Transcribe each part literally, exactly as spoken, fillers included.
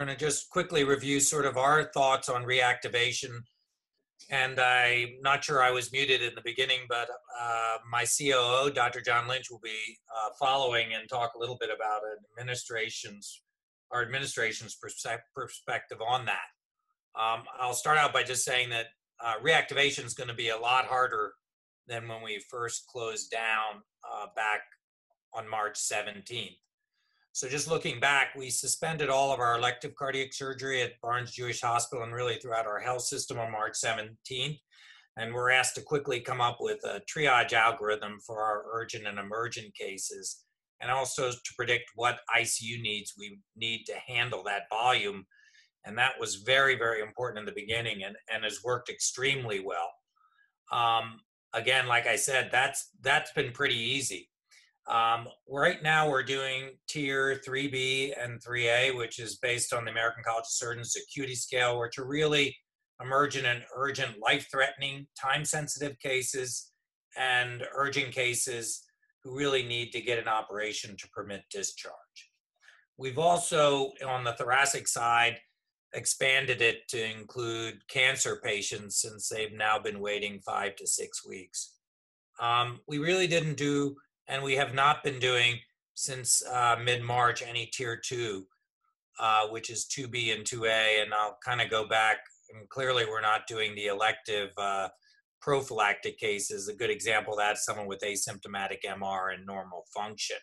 to just quickly review sort of our thoughts on reactivation. And I'm not sure I was muted in the beginning, but uh, my C O O, Doctor John Lynch, will be uh, following and talk a little bit about administration's, our administration's perspective on that. Um, I'll start out by just saying that uh, reactivation is going to be a lot harder than when we first closed down uh, back on March seventeenth. So just looking back, we suspended all of our elective cardiac surgery at Barnes-Jewish Hospital and really throughout our health system on March seventeenth. And we're asked to quickly come up with a triage algorithm for our urgent and emergent cases, and also to predict what I C U needs we need to handle that volume. And that was very, very important in the beginning and, and has worked extremely well. Um, again, like I said, that's that's been pretty easy. Um, right now we're doing tier three B and three A, which is based on the American College of Surgeons acuity scale, which are really emergent and urgent, life-threatening, time-sensitive cases and urgent cases who really need to get an operation to permit discharge. We've also, on the thoracic side, expanded it to include cancer patients since they've now been waiting five to six weeks. Um, we really didn't do and we have not been doing since uh, mid-March any tier two, uh, which is two B and two A, and I'll kind of go back, and clearly we're not doing the elective uh, prophylactic cases. A good example of that is someone with asymptomatic M R and normal function.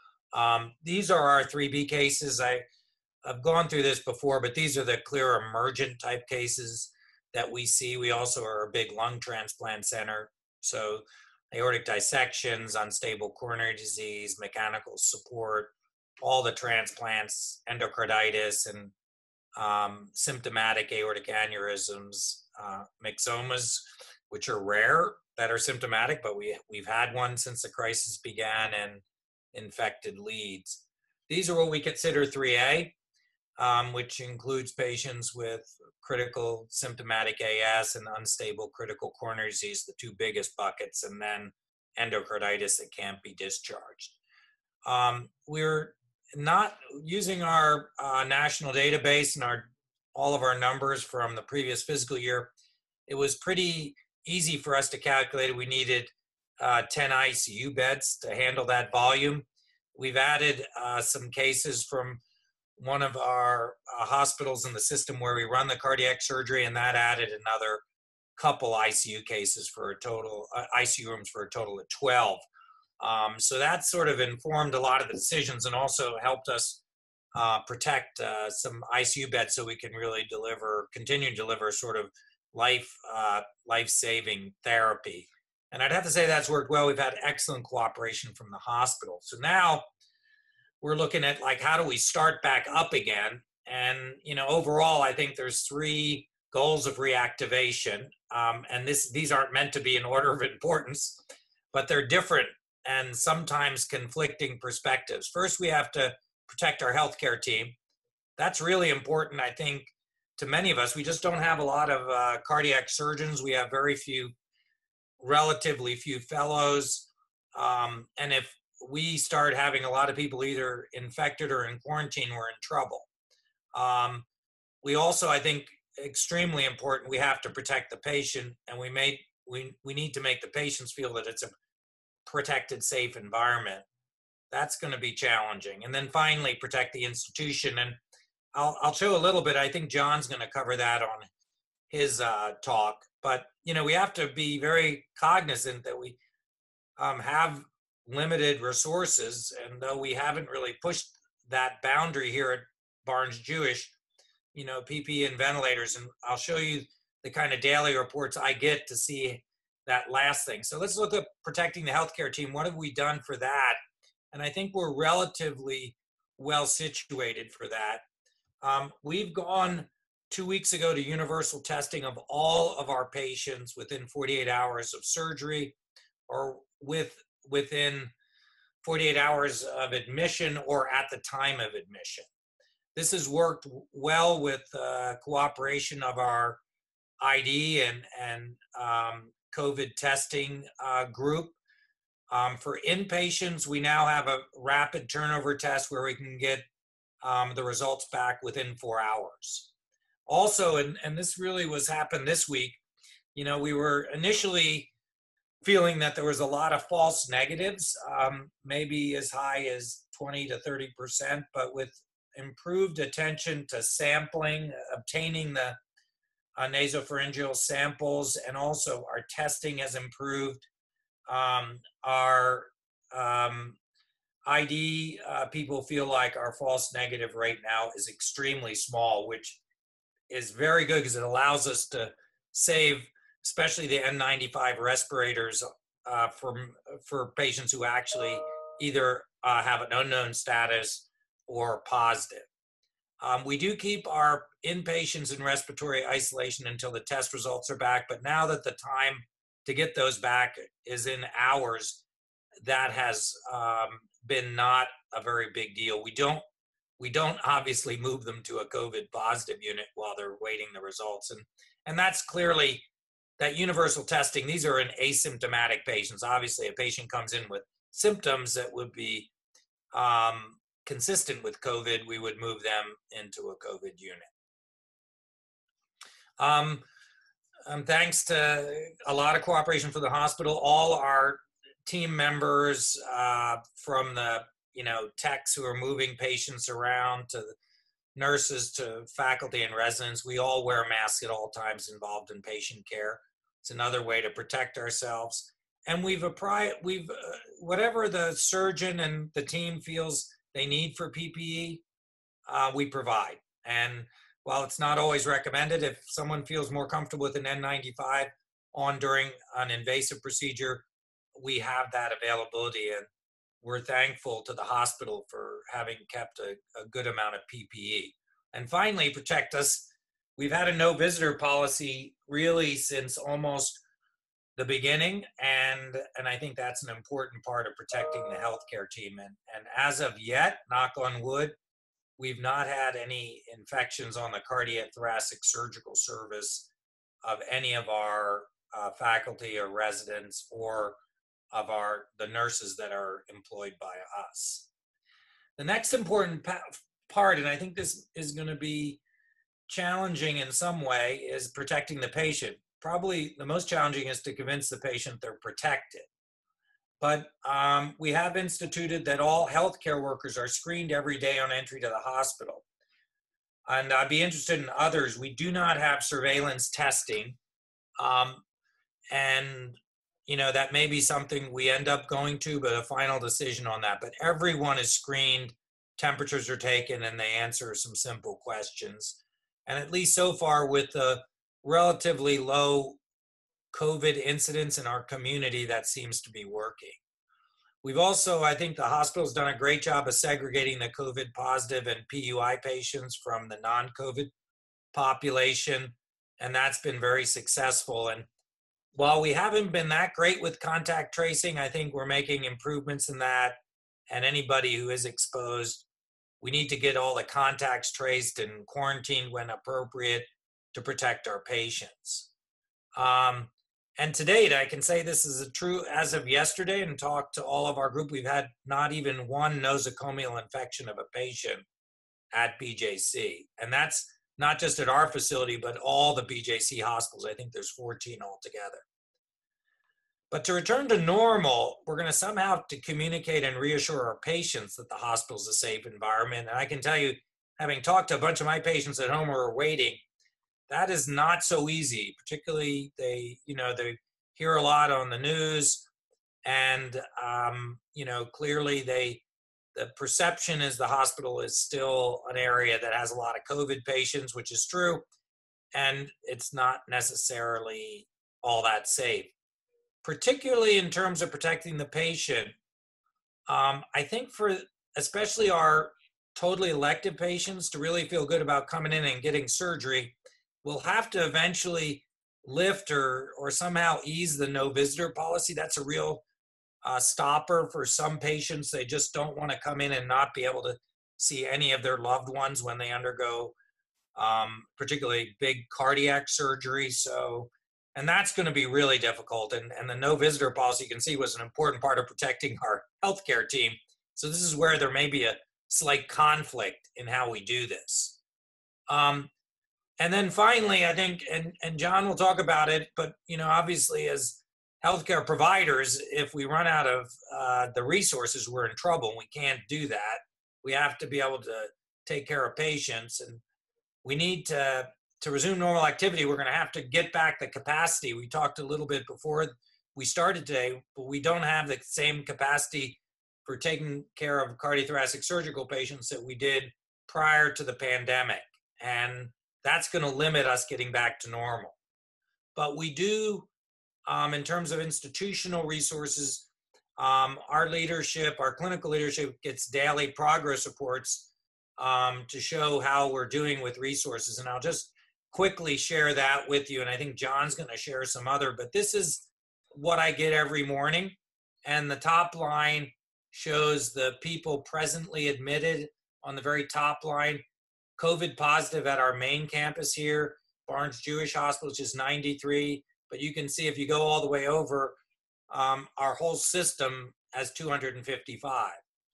Um, these are our three B cases. I, I've gone through this before, but these are the clear emergent type cases that we see. We also are a big lung transplant center, so aortic dissections, unstable coronary disease, mechanical support, all the transplants, endocarditis, and um, symptomatic aortic aneurysms, uh, myxomas, which are rare that are symptomatic, but we, we've had one since the crisis began, and infected leads. These are what we consider three A, um, which includes patients with critical symptomatic A S and unstable critical coronary disease, the two biggest buckets, and then endocarditis that can't be discharged. Um, we're not using our uh, national database and our all of our numbers from the previous fiscal year. It was pretty easy for us to calculate. We needed uh, ten I C U beds to handle that volume. We've added uh, some cases from one of our uh, hospitals in the system where we run the cardiac surgery, and that added another couple I C U cases for a total, uh, I C U rooms for a total of twelve. Um, so that sort of informed a lot of the decisions and also helped us uh, protect uh, some I C U beds so we can really deliver, continue to deliver sort of life, uh, life-saving therapy. And I'd have to say that's worked well. We've had excellent cooperation from the hospital. So now we're looking at like, how do we start back up again? And, you know, overall, I think there's three goals of reactivation. Um, and this, these aren't meant to be in order of importance, but they're different and sometimes conflicting perspectives. First, we have to protect our healthcare team. That's really important, I think, to many of us. We just don't have a lot of uh, cardiac surgeons. We have very few, relatively few fellows. Um, and if we start having a lot of people either infected or in quarantine, we're in trouble. Um, we also, I think, extremely important, we have to protect the patient, and we may we we need to make the patients feel that it's a protected, safe environment. That's going to be challenging. And then finally, protect the institution. And I'll I'll show a little bit. I think John's going to cover that on his uh, talk. But you know, we have to be very cognizant that we um, have limited resources, and though we haven't really pushed that boundary here at Barnes-Jewish, you know, P P E and ventilators, and I'll show you the kind of daily reports I get to see that last thing. So let's look at protecting the healthcare team. What have we done for that? And I think we're relatively well situated for that. Um, we've gone two weeks ago to universal testing of all of our patients within forty-eight hours of surgery, or with within forty-eight hours of admission or at the time of admission. This has worked well with uh, cooperation of our I D and, and um, COVID testing uh, group. Um, for inpatients, we now have a rapid turnover test where we can get um, the results back within four hours. Also, and, and this really was happened this week, you know, we were initially feeling that there was a lot of false negatives, um, maybe as high as twenty to thirty percent, but with improved attention to sampling, obtaining the uh, nasopharyngeal samples, and also our testing has improved. Um, our um, I D uh, people feel like our false negative rate now is extremely small, which is very good because it allows us to save, especially the N ninety-five respirators uh, from, for patients who actually either uh, have an unknown status or positive. Um, we do keep our inpatients in respiratory isolation until the test results are back, but now that the time to get those back is in hours, that has um, been not a very big deal. We don't we don't obviously move them to a COVID positive unit while they're waiting the results. And, and that's clearly that universal testing. These are in asymptomatic patients. Obviously, a patient comes in with symptoms that would be um, consistent with COVID, we would move them into a COVID unit. Um, um, thanks to a lot of cooperation from the hospital, all our team members uh, from the you know, techs who are moving patients around to nurses to faculty and residents, we all wear masks at all times involved in patient care. It's another way to protect ourselves. And we've, appri we've uh, whatever the surgeon and the team feels they need for P P E, uh, we provide. And while it's not always recommended, if someone feels more comfortable with an N ninety-five on during an invasive procedure, we have that availability. And we're thankful to the hospital for having kept a, a good amount of P P E. And finally, protect us. We've had a no visitor policy really since almost the beginning. And, and I think that's an important part of protecting the healthcare team. And, and as of yet, knock on wood, we've not had any infections on the cardiac thoracic surgical service of any of our uh, faculty or residents or of our the nurses that are employed by us. The next important pa part, and I think this is going to be challenging in some way, is protecting the patient. Probably the most challenging is to convince the patient they're protected. But um, we have instituted that all healthcare workers are screened every day on entry to the hospital. And I'd be interested in others. We do not have surveillance testing. Um, and you know, that may be something we end up going to, but a final decision on that. But everyone is screened, temperatures are taken, and they answer some simple questions. And at least so far, with the relatively low COVID incidence in our community, that seems to be working. We've also, I think the hospital's done a great job of segregating the COVID positive and P U I patients from the non-COVID population, and that's been very successful. And while we haven't been that great with contact tracing, I think we're making improvements in that. And anybody who is exposed, we need to get all the contacts traced and quarantined when appropriate to protect our patients. Um, and to date, I can say this is a true, as of yesterday, and talk to all of our group, we've had not even one nosocomial infection of a patient at B J C. And that's not just at our facility, but all the B J C hospitals. I think there's fourteen altogether. But to return to normal, we're going to somehow have to communicate and reassure our patients that the hospital is a safe environment. And I can tell you, having talked to a bunch of my patients at home who are waiting, that is not so easy. Particularly, they, you know, they hear a lot on the news, and um, you know, clearly they, the perception is the hospital is still an area that has a lot of COVID patients, which is true, and it's not necessarily all that safe. Particularly in terms of protecting the patient, um, I think for especially our totally elective patients to really feel good about coming in and getting surgery, we'll have to eventually lift or, or somehow ease the no visitor policy. That's a real uh, stopper for some patients. They just don't want to come in and not be able to see any of their loved ones when they undergo um, particularly big cardiac surgery. So, and that's going to be really difficult. And, and the no visitor policy, you can see, was an important part of protecting our healthcare team. So this is where there may be a, slight conflict in how we do this. Um, and then finally, I think, and, and John will talk about it, but, you know, obviously as healthcare providers, if we run out of uh, the resources, we're in trouble. We can't do that. We have to be able to take care of patients, and we need to, to resume normal activity. We're going to have to get back the capacity. We talked a little bit before we started today, but we don't have the same capacity for taking care of cardiothoracic surgical patients that we did prior to the pandemic. And that's going to limit us getting back to normal. But we do, um, in terms of institutional resources, um, our leadership, our clinical leadership gets daily progress reports um, to show how we're doing with resources. And I'll just quickly share that with you. And I think John's going to share some other, but this is what I get every morning. And the top line shows the people presently admitted. On the very top line, COVID positive at our main campus here, Barnes Jewish Hospital, which is ninety-three. But you can see if you go all the way over, um, our whole system has two hundred fifty-five.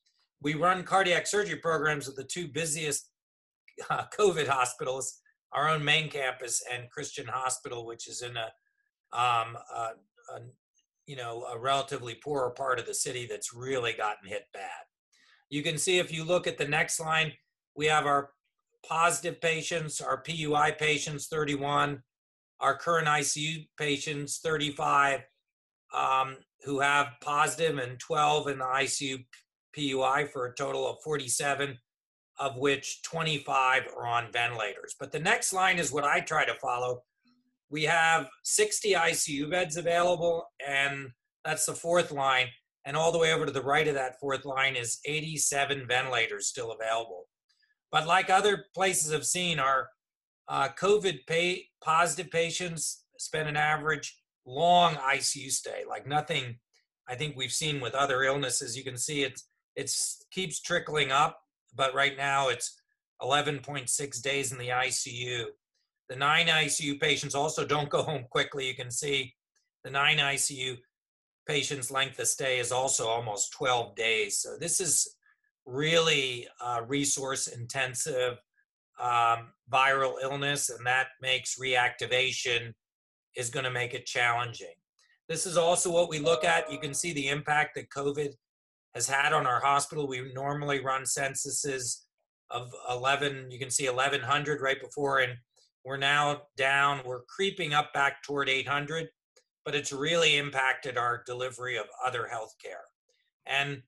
We run cardiac surgery programs at the two busiest uh, COVID hospitals, our own main campus and Christian Hospital, which is in a, um, a, a you know, a relatively poorer part of the city that's really gotten hit bad. You can see if you look at the next line, we have our positive patients, our P U I patients, thirty-one, our current I C U patients, thirty-five, um, who have positive, and twelve in the I C U P U I, for a total of forty-seven, of which twenty-five are on ventilators. But the next line is what I try to follow. We have sixty I C U beds available, and that's the fourth line. And all the way over to the right of that fourth line is eighty-seven ventilators still available. But like other places have seen, our uh, COVID pay, positive patients spend an average long I C U stay, like nothing I think we've seen with other illnesses. You can see it it's keeps trickling up, but right now it's eleven point six days in the I C U. The nine I C U patients also don't go home quickly. You can see the nine I C U patients' length of stay is also almost twelve days. So this is really uh, resource intensive um, viral illness, and that makes reactivation is going to make it challenging. This is also what we look at. You can see the impact that COVID has had on our hospital. We normally run censuses of eleven, you can see eleven hundred right before, and we're now down, we're creeping up back toward eight hundred, but it's really impacted our delivery of other healthcare. And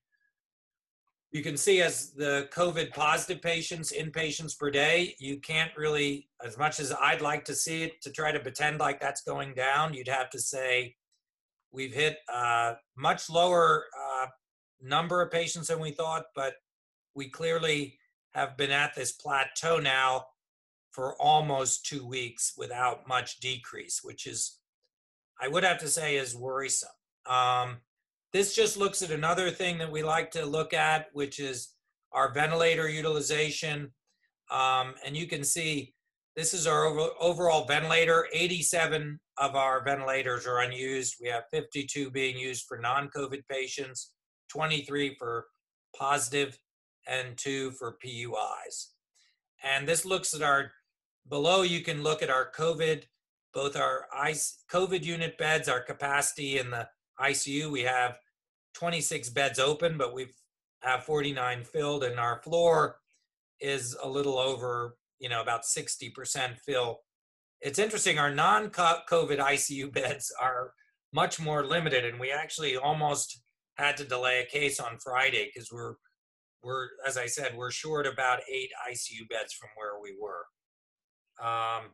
you can see as the COVID positive patients, inpatients per day, you can't really, as much as I'd like to see it, to try to pretend like that's going down, you'd have to say we've hit a much lower uh, number of patients than we thought, but we clearly have been at this plateau now for almost two weeks without much decrease, which is, I would have to say, is worrisome. Um, this just looks at another thing that we like to look at, which is our ventilator utilization. Um, and you can see this is our over, overall ventilator. eighty-seven of our ventilators are unused. We have fifty-two being used for non-COVID patients, twenty-three for positive, and two for P U Is. And this looks at our, below you can look at our COVID, both our COVID unit beds, our capacity in the I C U. We have twenty-six beds open, but we have forty-nine filled, and our floor is a little over, you know, about sixty percent fill. It's interesting, our non-COVID I C U beds are much more limited, and we actually almost had to delay a case on Friday because we're, we're, as I said, we're short about eight I C U beds from where we were. Um,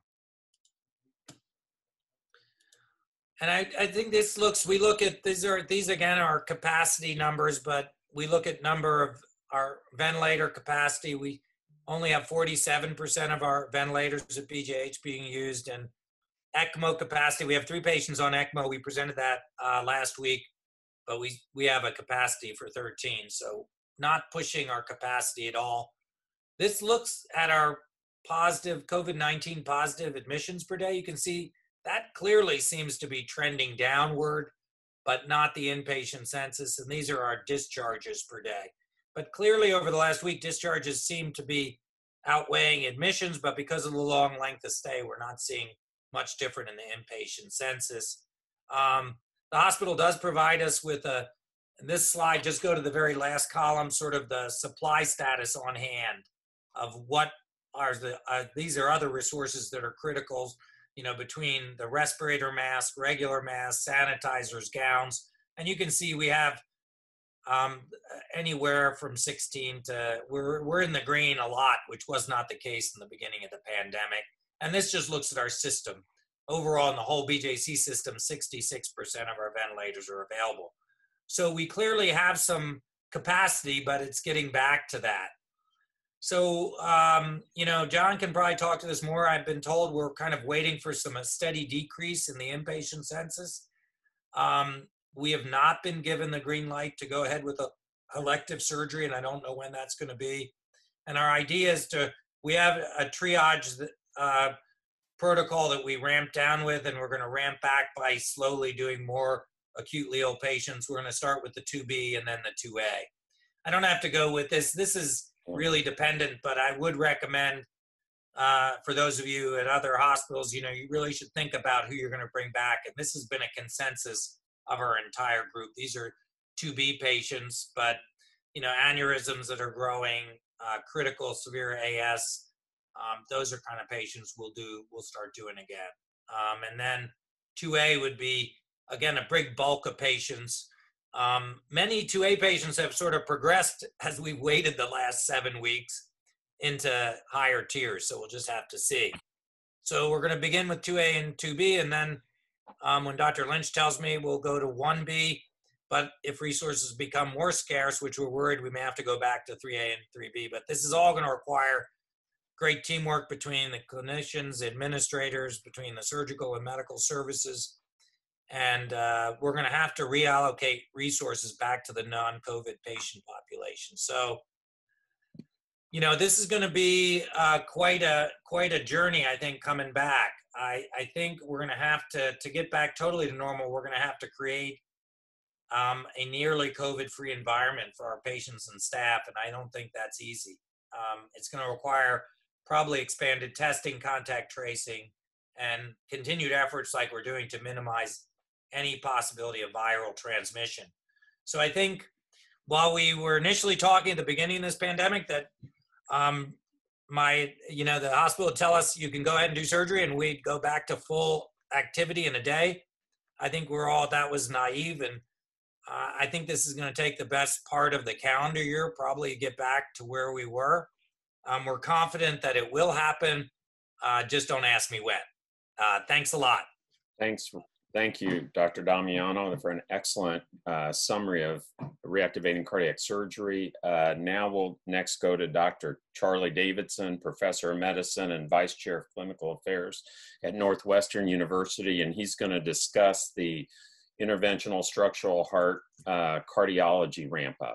and I, I think this looks, we look at, these are, these again are capacity numbers, but we look at number of our ventilator capacity. We only have forty-seven percent of our ventilators at B J H being used, and ECMO capacity, we have three patients on ECMO. We presented that uh, last week, but we, we have a capacity for thirteen, so not pushing our capacity at all. This looks at our positive, COVID nineteen positive admissions per day. You can see that clearly seems to be trending downward, but not the inpatient census, and these are our discharges per day. But clearly over the last week, discharges seem to be outweighing admissions, but because of the long length of stay, we're not seeing much different in the inpatient census. Um, the hospital does provide us with a, this slide, just go to the very last column, sort of the supply status on hand of what are the, uh, these are other resources that are critical, you know, between the respirator mask, regular masks, sanitizers, gowns. And you can see we have um, anywhere from sixteen to, we're, we're in the green a lot, which was not the case in the beginning of the pandemic. And this just looks at our system. Overall, in the whole B J C system, sixty-six percent of our ventilators are available. So we clearly have some capacity, but it's getting back to that. So, um, you know, John can probably talk to this more. I've been told we're kind of waiting for some a steady decrease in the inpatient census. Um, we have not been given the green light to go ahead with a elective surgery, and I don't know when that's going to be. And our idea is to, we have a triage uh, protocol that we ramp down with, and we're going to ramp back by slowly doing more acutely ill patients. We're going to start with the two B and then the two A. I don't have to go with this. This is really dependent, but I would recommend uh, for those of you at other hospitals, you know, you really should think about who you're going to bring back. And this has been a consensus of our entire group. These are two B patients, but, you know, aneurysms that are growing, uh, critical severe A S, um, those are kind of patients we'll do, we'll start doing again. Um, and then two A would be, again, a big bulk of patients. Um, many two A patients have sort of progressed as we've waited the last seven weeks into higher tiers, so we'll just have to see. So we're going to begin with two A and two B, and then um, when Doctor Lynch tells me, we'll go to one B, but if resources become more scarce, which we're worried, we may have to go back to three A and three B, but this is all going to require great teamwork between the clinicians, administrators, between the surgical and medical services. And uh, we're going to have to reallocate resources back to the non-COVID patient population. So, you know, this is going to be uh, quite a quite a journey, I think, coming back. I, I think we're going to have to, to get back totally to normal, we're going to have to create um, a nearly COVID-free environment for our patients and staff, and I don't think that's easy. Um, it's going to require probably expanded testing, contact tracing, and continued efforts like we're doing to minimize any possibility of viral transmission. So I think while we were initially talking at the beginning of this pandemic that um, my, you know, the hospital would tell us you can go ahead and do surgery and we'd go back to full activity in a day, I think we're all, that was naive. And uh, I think this is going to take the best part of the calendar year, probably get back to where we were. Um, we're confident that it will happen. Uh, just don't ask me when. Uh, thanks a lot. Thanks. Thank you, Doctor Damiano, for an excellent uh, summary of reactivating cardiac surgery. Uh, now we'll next go to Doctor Charlie Davidson, Professor of Medicine and Vice Chair of Clinical Affairs at Northwestern University, and he's going to discuss the interventional structural heart uh, cardiology ramp up.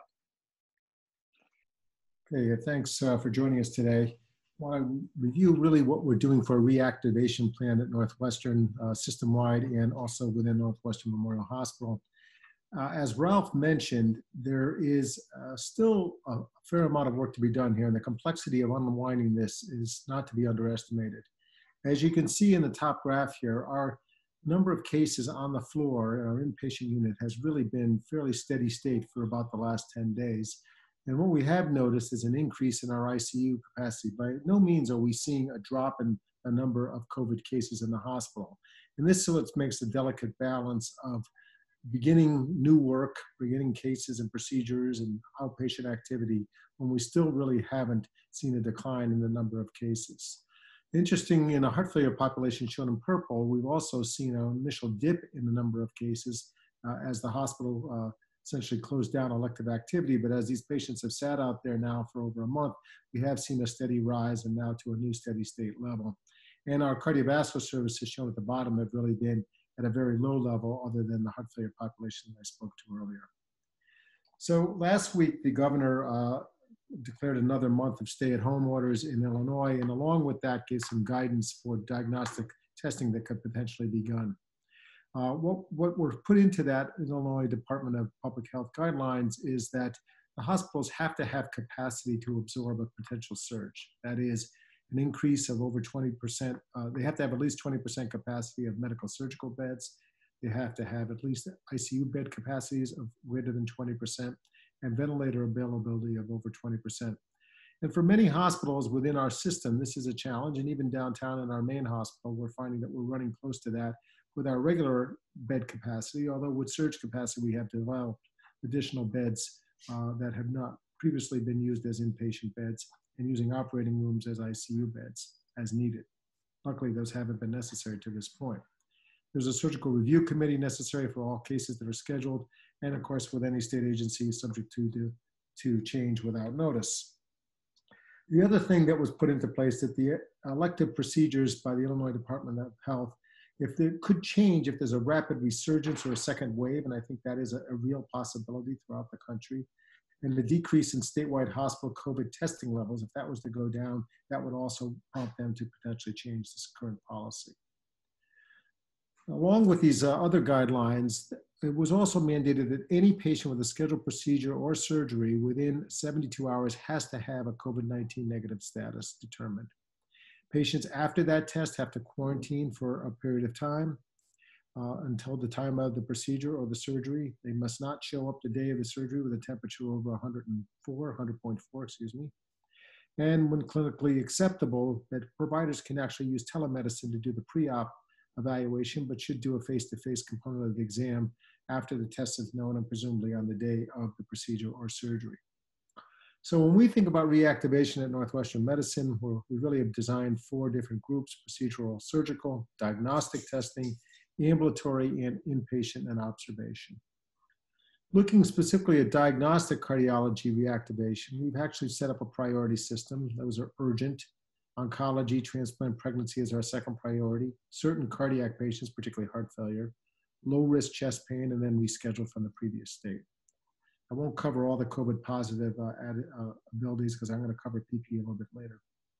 Okay, thanks uh, for joining us today. I want to review really what we're doing for a reactivation plan at Northwestern uh, system-wide and also within Northwestern Memorial Hospital. Uh, as Ralph mentioned, there is uh, still a fair amount of work to be done here, and the complexity of unwinding this is not to be underestimated. As you can see in the top graph here, our number of cases on the floor in our inpatient unit has really been fairly steady state for about the last ten days. And what we have noticed is an increase in our I C U capacity. By no means are we seeing a drop in the number of COVID cases in the hospital. And this is what makes the delicate balance of beginning new work, beginning cases and procedures and outpatient activity when we still really haven't seen a decline in the number of cases. Interesting, in a heart failure population shown in purple, we've also seen an initial dip in the number of cases uh, as the hospital uh, essentially closed down elective activity. But as these patients have sat out there now for over a month, we have seen a steady rise and now to a new steady state level. And our cardiovascular services shown at the bottom have really been at a very low level other than the heart failure population that I spoke to earlier. So last week, the governor uh, declared another month of stay-at-home orders in Illinois, and along with that gave some guidance for diagnostic testing that could potentially be begun. Uh, what, what were put into that Illinois Department of Public Health guidelines is that the hospitals have to have capacity to absorb a potential surge. That is an increase of over twenty percent. Uh, they have to have at least twenty percent capacity of medical surgical beds. They have to have at least I C U bed capacities of greater than twenty percent and ventilator availability of over twenty percent. And for many hospitals within our system, this is a challenge. And even downtown in our main hospital, we're finding that we're running close to that with our regular bed capacity, although with surge capacity, we have developed additional beds uh, that have not previously been used as inpatient beds and using operating rooms as I C U beds as needed. Luckily, those haven't been necessary to this point. There's a surgical review committee necessary for all cases that are scheduled, and of course, with any state agency subject to, to, to change without notice. The other thing that was put into place that the elective procedures by the Illinois Department of Health, if they could change, if there's a rapid resurgence or a second wave, and I think that is a, a real possibility throughout the country, and the decrease in statewide hospital COVID testing levels, if that was to go down, that would also prompt them to potentially change this current policy. Along with these uh, other guidelines, it was also mandated that any patient with a scheduled procedure or surgery within seventy-two hours has to have a COVID nineteen negative status determined. Patients after that test have to quarantine for a period of time uh, until the time of the procedure or the surgery. They must not show up the day of the surgery with a temperature over one hundred four, one hundred point four, excuse me. And when clinically acceptable, that providers can actually use telemedicine to do the pre-op evaluation, but should do a face-to-face component of the exam after the test is known and presumably on the day of the procedure or surgery. So when we think about reactivation at Northwestern Medicine, we're, we really have designed four different groups: procedural, surgical, diagnostic testing, ambulatory, and inpatient and observation. Looking specifically at diagnostic cardiology reactivation, we've actually set up a priority system. Those are urgent. Oncology, transplant, pregnancy is our second priority. Certain cardiac patients, particularly heart failure, low-risk chest pain, and then reschedule from the previous state. I won't cover all the COVID positive uh, added, uh, abilities because I'm going to cover P P E a little bit later.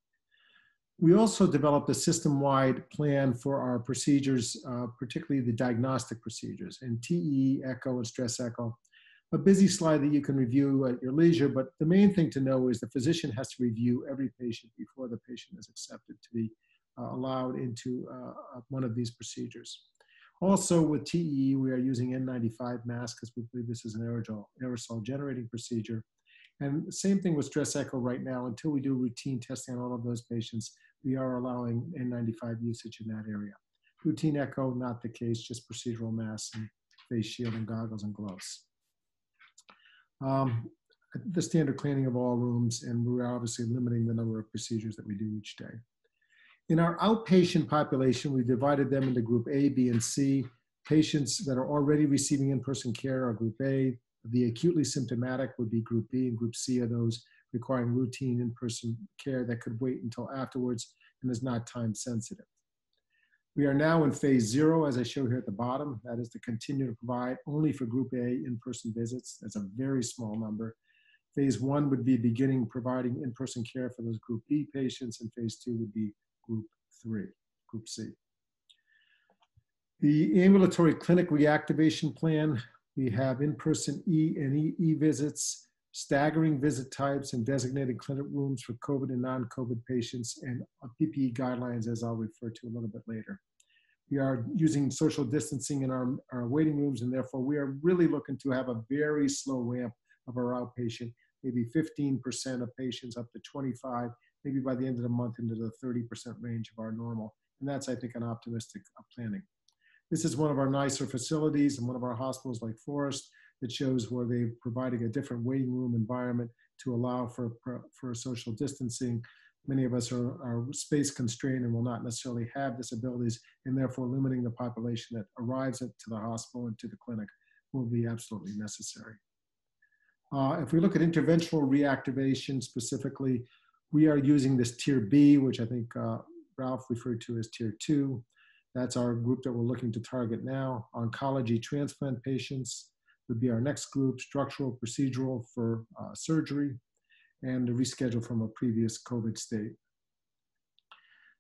We also developed a system-wide plan for our procedures, uh, particularly the diagnostic procedures, and T E E, echo, and stress echo. A busy slide that you can review at your leisure, but the main thing to know is the physician has to review every patient before the patient is accepted to be uh, allowed into uh, one of these procedures. Also with T E E, we are using N ninety-five masks because we believe this is an aerosol, aerosol generating procedure. And the same thing with stress echo right now. Until we do routine testing on all of those patients, we are allowing N ninety-five usage in that area. Routine echo, not the case, just procedural masks and face shield and goggles and gloves. Um, the standard cleaning of all rooms, and we're obviously limiting the number of procedures that we do each day. In our outpatient population, we divided them into group A, B, and C. Patients that are already receiving in-person care are group A. The acutely symptomatic would be group B, and group C are those requiring routine in-person care that could wait until afterwards and is not time sensitive. We are now in phase zero, as I show here at the bottom. That is to continue to provide only for group A in-person visits. That's a very small number. Phase one would be beginning providing in-person care for those group B patients, and phase two would be group three, group C. The ambulatory clinic reactivation plan, we have in-person E and E, e visits, staggering visit types, and designated clinic rooms for COVID and non-COVID patients, and P P E guidelines, as I'll refer to a little bit later. We are using social distancing in our, our waiting rooms, and therefore we are really looking to have a very slow ramp of our outpatient, maybe fifteen percent of patients up to twenty-five, maybe by the end of the month into the thirty percent range of our normal. And that's, I think, an optimistic planning. This is one of our nicer facilities and one of our hospitals like Forest that shows where they're providing a different waiting room environment to allow for, for social distancing. Many of us are, are space constrained and will not necessarily have disabilities, and therefore limiting the population that arrives at, to the hospital and to the clinic will be absolutely necessary. Uh, if we look at interventional reactivation specifically, we are using this tier B, which I think uh, Ralph referred to as tier two. That's our group that we're looking to target now. Oncology transplant patients would be our next group, structural, procedural for uh, surgery, and to reschedule from a previous COVID state.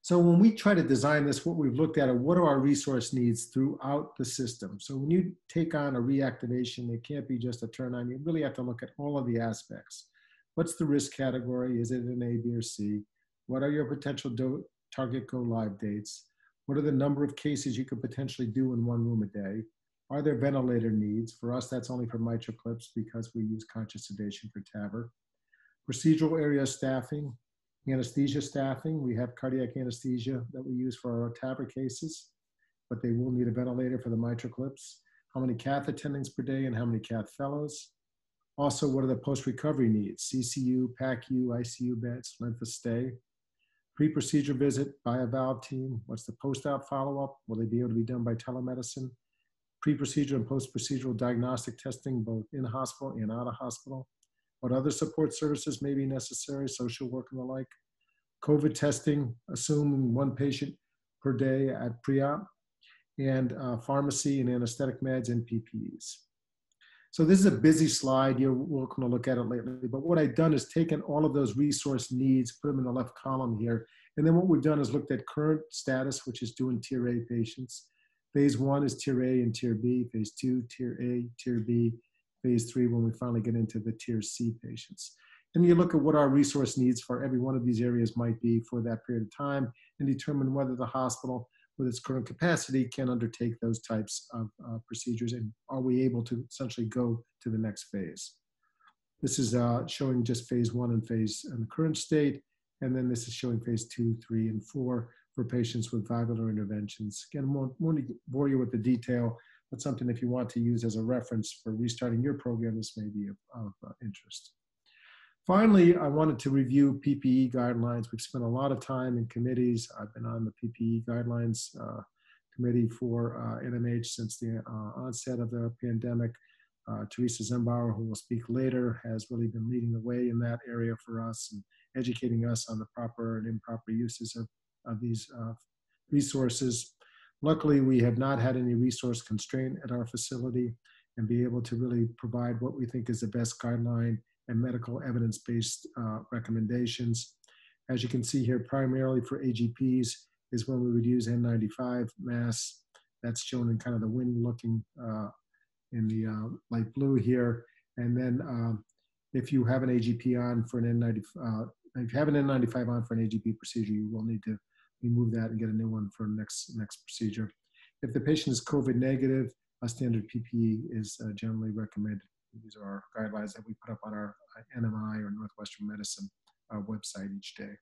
So when we try to design this, what we've looked at are what are our resource needs throughout the system. So when you take on a reactivation, it can't be just a turn on. You really have to look at all of the aspects. What's the risk category? Is it an A, B, or C? What are your potential do target go live dates? What are the number of cases you could potentially do in one room a day? Are there ventilator needs? For us, that's only for mitral clips because we use conscious sedation for T A V R. Procedural area staffing, anesthesia staffing. We have cardiac anesthesia that we use for our T A V R cases, but they will need a ventilator for the mitral clips. How many cath attendings per day and how many cath fellows? Also, what are the post-recovery needs? C C U, P A C U, I C U beds, length of stay. Pre-procedure visit by a valve team. What's the post-op follow-up? Will they be able to be done by telemedicine? Pre-procedure and post-procedural diagnostic testing, both in hospital and out of hospital. What other support services may be necessary, social work and the like. COVID testing, assuming one patient per day at pre-op, and uh, pharmacy and anesthetic meds and P P Es. So this is a busy slide. You're welcome to look at it lately. But what I've done is taken all of those resource needs, put them in the left column here. And then what we've done is looked at current status, which is doing tier A patients. Phase one is tier A and tier B. Phase two, tier A, tier B. Phase three, when we finally get into the tier C patients. And you look at what our resource needs for every one of these areas might be for that period of time and determine whether the hospital with its current capacity can undertake those types of uh, procedures, and are we able to essentially go to the next phase. This is uh, showing just phase one and phase in the current state, and then this is showing phase two, three, and four for patients with valvular interventions. Again, I won't, won't bore you with the detail, but something if you want to use as a reference for restarting your program, this may be of, of uh, interest. Finally, I wanted to review P P E guidelines. We've spent a lot of time in committees. I've been on the P P E guidelines uh, committee for uh, N M H since the uh, onset of the pandemic. Uh, Teresa Zimbauer, who will speak later, has really been leading the way in that area for us and educating us on the proper and improper uses of, of these uh, resources. Luckily, we have not had any resource constraint at our facility and be able to really provide what we think is the best guideline and medical evidence-based uh, recommendations. As you can see here, primarily for A G Ps is when we would use N ninety-five masks. That's shown in kind of the wind-looking uh, in the uh, light blue here. And then um, if you have an A G P on for an N ninety-five, uh, if you have an N ninety-five on for an A G P procedure, you will need to remove that and get a new one for the next, next procedure. If the patient is COVID negative, a standard P P E is uh, generally recommended. These are our guidelines that we put up on our N M I or Northwestern Medicine uh, website each day.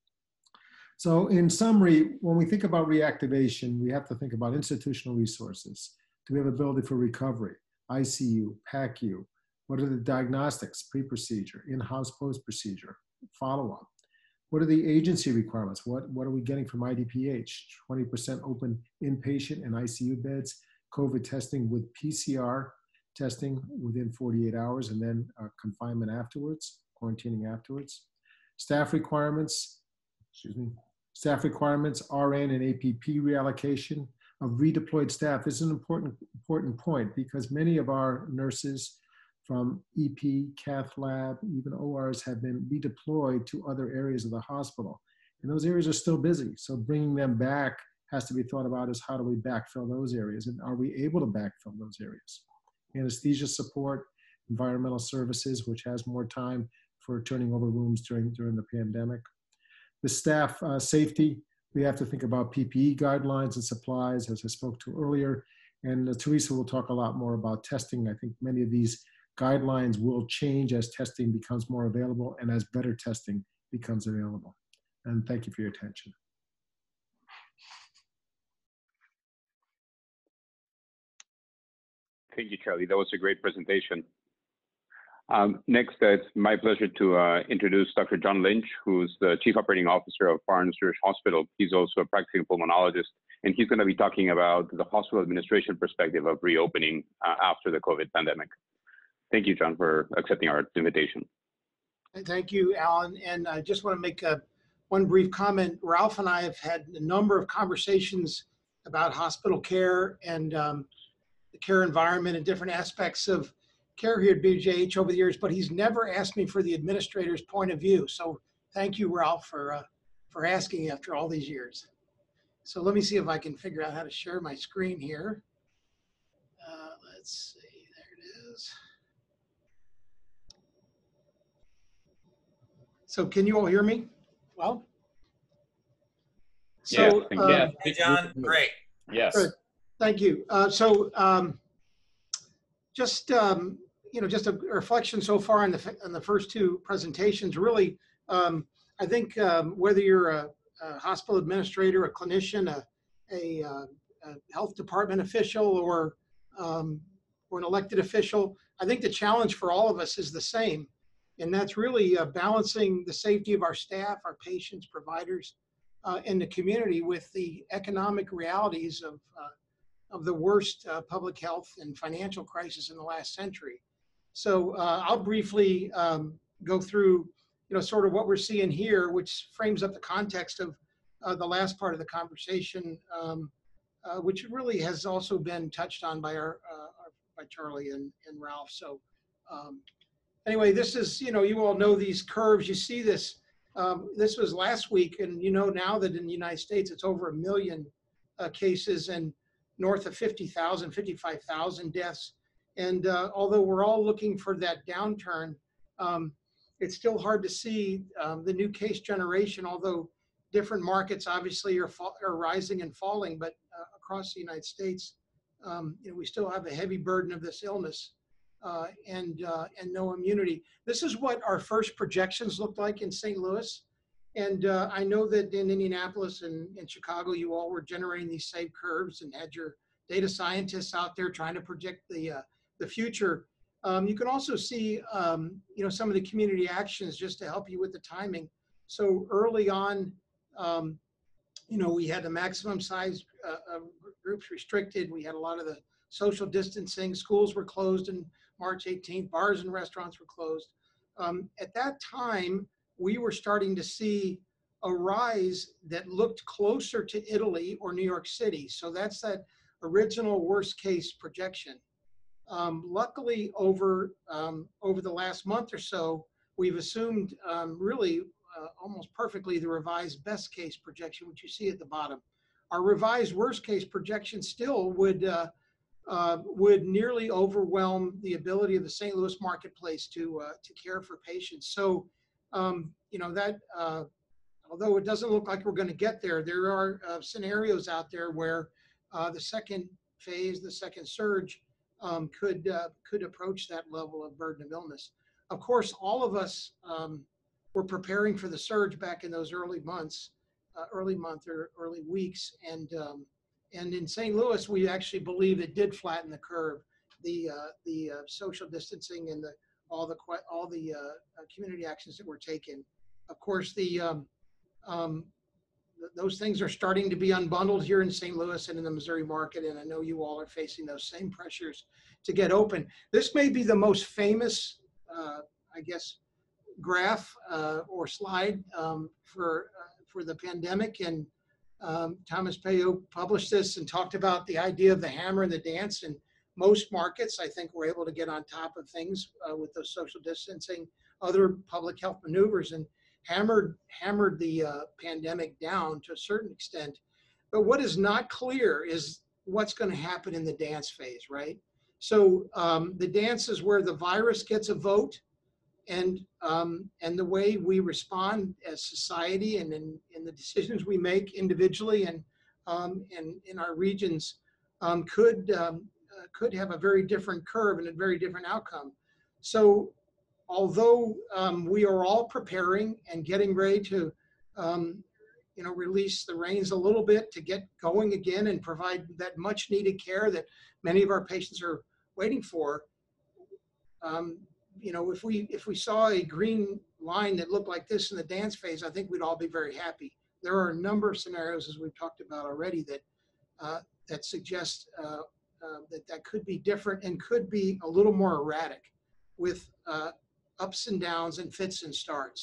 So in summary, when we think about reactivation, we have to think about institutional resources. Do we have ability for recovery? I C U, P A C U. What are the diagnostics, pre-procedure, in-house post-procedure, follow-up? What are the agency requirements? What, what are we getting from I D P H? twenty percent open inpatient and I C U beds, COVID testing with P C R testing within forty-eight hours, and then uh, confinement afterwards, quarantining afterwards. Staff requirements, excuse me, staff requirements, R N and A P P reallocation of redeployed staff. This is an important, important point because many of our nurses from E P, cath lab, even O Rs have been redeployed to other areas of the hospital. And those areas are still busy. So bringing them back has to be thought about as how do we backfill those areas, and are we able to backfill those areas? Anesthesia support, environmental services, which has more time for turning over rooms during, during the pandemic. The staff uh, safety, we have to think about P P E guidelines and supplies, as I spoke to earlier. And uh, Teresa will talk a lot more about testing. I think many of these guidelines will change as testing becomes more available and as better testing becomes available. And thank you for your attention. Thank you, Charlie. That was a great presentation. Um, next, uh, it's my pleasure to uh, introduce Doctor John Lynch, who's the Chief Operating Officer of Barnes Jewish Hospital. He's also a practicing pulmonologist, and he's going to be talking about the hospital administration perspective of reopening uh, after the COVID pandemic. Thank you, John, for accepting our invitation. Thank you, Alan. And I just want to make a, one brief comment. Ralph and I have had a number of conversations about hospital care and um, the care environment and different aspects of care here at B J H over the years, but he's never asked me for the administrator's point of view. So thank you, Ralph, for, uh, for asking after all these years. So let me see if I can figure out how to share my screen here. Uh, let's see, there it is. So can you all hear me? Well, so Yeah, um, yeah. Hey, John, great. Yes. good. Thank you. Uh, so um, just um, you know, just a reflection so far on the on the first two presentations. Really, um, I think um, whether you're a, a hospital administrator, a clinician, a, a, a health department official, or um, or an elected official, I think the challenge for all of us is the same, and that's really uh, balancing the safety of our staff, our patients, providers, uh, and the community with the economic realities of uh, of the worst uh, public health and financial crisis in the last century. So uh, I'll briefly um, go through, you know, sort of what we're seeing here, which frames up the context of uh, the last part of the conversation, um, uh, which really has also been touched on by our, uh, our by Charlie and, and Ralph. So um, anyway, this is, you know, you all know these curves. You see this. Um, this was last week, and you know now that in the United States it's over a million uh, cases and north of fifty thousand, fifty-five thousand deaths. And uh, although we're all looking for that downturn, um, it's still hard to see um, the new case generation, although different markets obviously are, are rising and falling, but uh, across the United States, um, you know, we still have a heavy burden of this illness uh, and, uh, and no immunity. This is what our first projections looked like in Saint Louis. And uh, I know that in Indianapolis and in Chicago, you all were generating these same curves and had your data scientists out there trying to predict the uh, the future. Um, you can also see, um, you know, some of the community actions just to help you with the timing. So early on, um, you know, we had the maximum size uh, groups restricted. We had a lot of the social distancing. Schools were closed on March eighteenth. Bars and restaurants were closed. Um, at that time, we were starting to see a rise that looked closer to Italy or New York City. So that's that original worst case projection. Um, luckily, over, um, over the last month or so, we've assumed um, really uh, almost perfectly the revised best case projection, which you see at the bottom. Our revised worst case projection still would, uh, uh, would nearly overwhelm the ability of the Saint Louis marketplace to, uh, to care for patients. So Um, you know, that, uh, although it doesn't look like we're going to get there, there are uh, scenarios out there where uh, the second phase, the second surge um, could, uh, could approach that level of burden of illness. Of course, all of us um, were preparing for the surge back in those early months, uh, early month or early weeks. And, um, and in Saint Louis, we actually believe it did flatten the curve. The, uh, the uh, social distancing and the all the all the uh, community actions that were taken. Of course, the um, um, th those things are starting to be unbundled here in Saint Louis and in the Missouri market, and I know you all are facing those same pressures to get open. This may be the most famous, uh, I guess, graph uh, or slide um, for uh, for the pandemic, and um, Thomas Payo published this and talked about the idea of the hammer and the dance. And most markets, I think, were able to get on top of things uh, with those social distancing, other public health maneuvers, and hammered hammered the uh, pandemic down to a certain extent. But what is not clear is what's going to happen in the dance phase, right? So um, the dance is where the virus gets a vote, and um, and the way we respond as society and in, in the decisions we make individually and um, and in our regions um, could. Um, Uh, could have a very different curve and a very different outcome. So although um, we are all preparing and getting ready to, um, you know, release the reins a little bit to get going again and provide that much needed care that many of our patients are waiting for, um, you know, if we, if we saw a green line that looked like this in the dance phase, I think we'd all be very happy. There are a number of scenarios, as we've talked about already, that, uh, that suggest uh, Uh, that that could be different and could be a little more erratic with uh, ups and downs and fits and starts.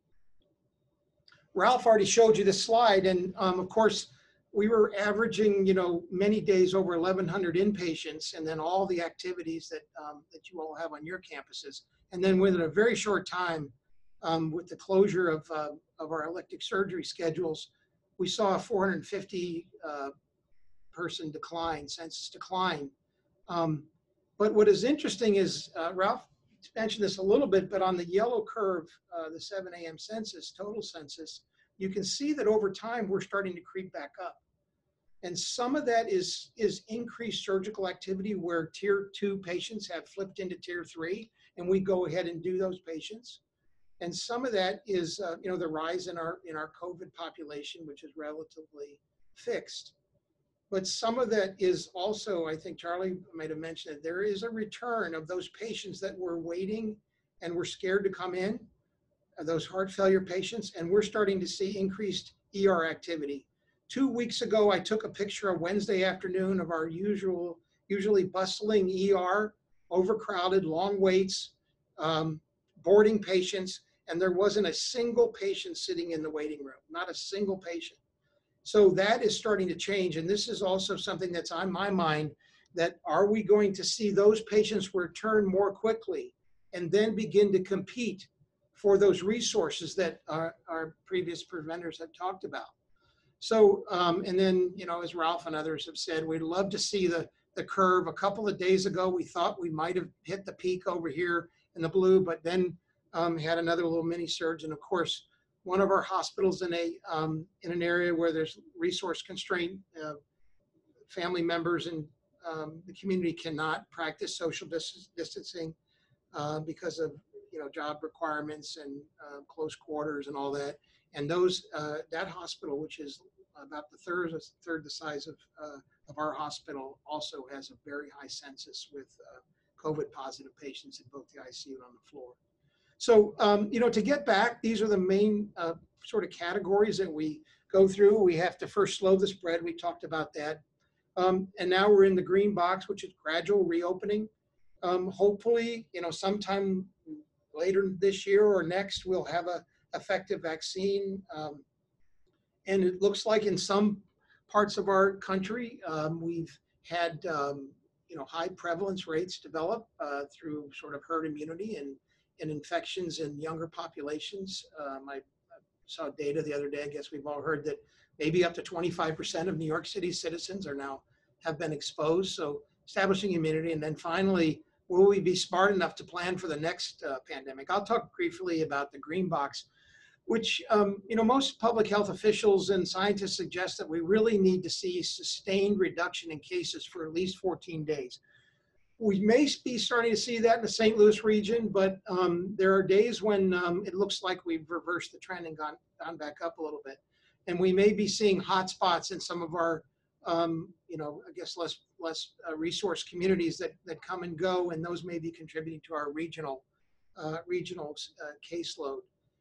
Ralph already showed you this slide, and um, of course, we were averaging, you know, many days over eleven hundred inpatients, and then all the activities that um, that you all have on your campuses. And then within a very short time, um, with the closure of, uh, of our elective surgery schedules, we saw a four hundred fifty uh, person decline, census decline. Um, but what is interesting is, uh, Ralph mentioned this a little bit, but on the yellow curve, uh, the seven A M census, total census, you can see that over time we're starting to creep back up. And some of that is, is increased surgical activity where tier two patients have flipped into tier three, and we go ahead and do those patients. And some of that is, uh, you know, the rise in our, in our COVID population, which is relatively fixed. But some of that is also, I think Charlie might have mentioned it, there is a return of those patients that were waiting and were scared to come in, uh, those heart failure patients, and we're starting to see increased E R activity. Two weeks ago, I took a picture of Wednesday afternoon of our usual, usually bustling E R, overcrowded, long waits, um, boarding patients, and there wasn't a single patient sitting in the waiting room, not a single patient. So that is starting to change. And this is also something that's on my mind, that are we going to see those patients return more quickly and then begin to compete for those resources that our, our previous presenters have talked about? So, um, and then, you know, as Ralph and others have said, we'd love to see the, the curve. A couple of days ago, we thought we might have hit the peak over here in the blue, but then um, had another little mini surge. And of course, one of our hospitals in a um, in an area where there's resource constraint, uh, family members and um, the community cannot practice social dis distancing uh, because of, you know, job requirements and uh, close quarters and all that. And those uh, that hospital, which is about the third third the size of uh, of our hospital, also has a very high census with uh, COVID positive patients in both the I C U and on the floor. So, um, you know, to get back, these are the main uh, sort of categories that we go through. We have to first slow the spread. We talked about that. Um, and now we're in the green box, which is gradual reopening. Um, hopefully, you know, sometime later this year or next, we'll have a effective vaccine. Um, and it looks like in some parts of our country, um, we've had, um, you know, high prevalence rates develop uh, through sort of herd immunity and and infections in younger populations. Um, I saw data the other day. I guess we've all heard that maybe up to twenty-five percent of New York City citizens are now have been exposed. So establishing immunity, and then finally, will we be smart enough to plan for the next uh, pandemic? I'll talk briefly about the green box, which um, you know, most public health officials and scientists suggest that we really need to see sustained reduction in cases for at least fourteen days. We may be starting to see that in the Saint Louis region, but um, there are days when um, it looks like we've reversed the trend and gone, gone back up a little bit. And we may be seeing hot spots in some of our, um, you know, I guess less less uh, resource communities that, that come and go, and those may be contributing to our regional, uh, regional uh, caseload.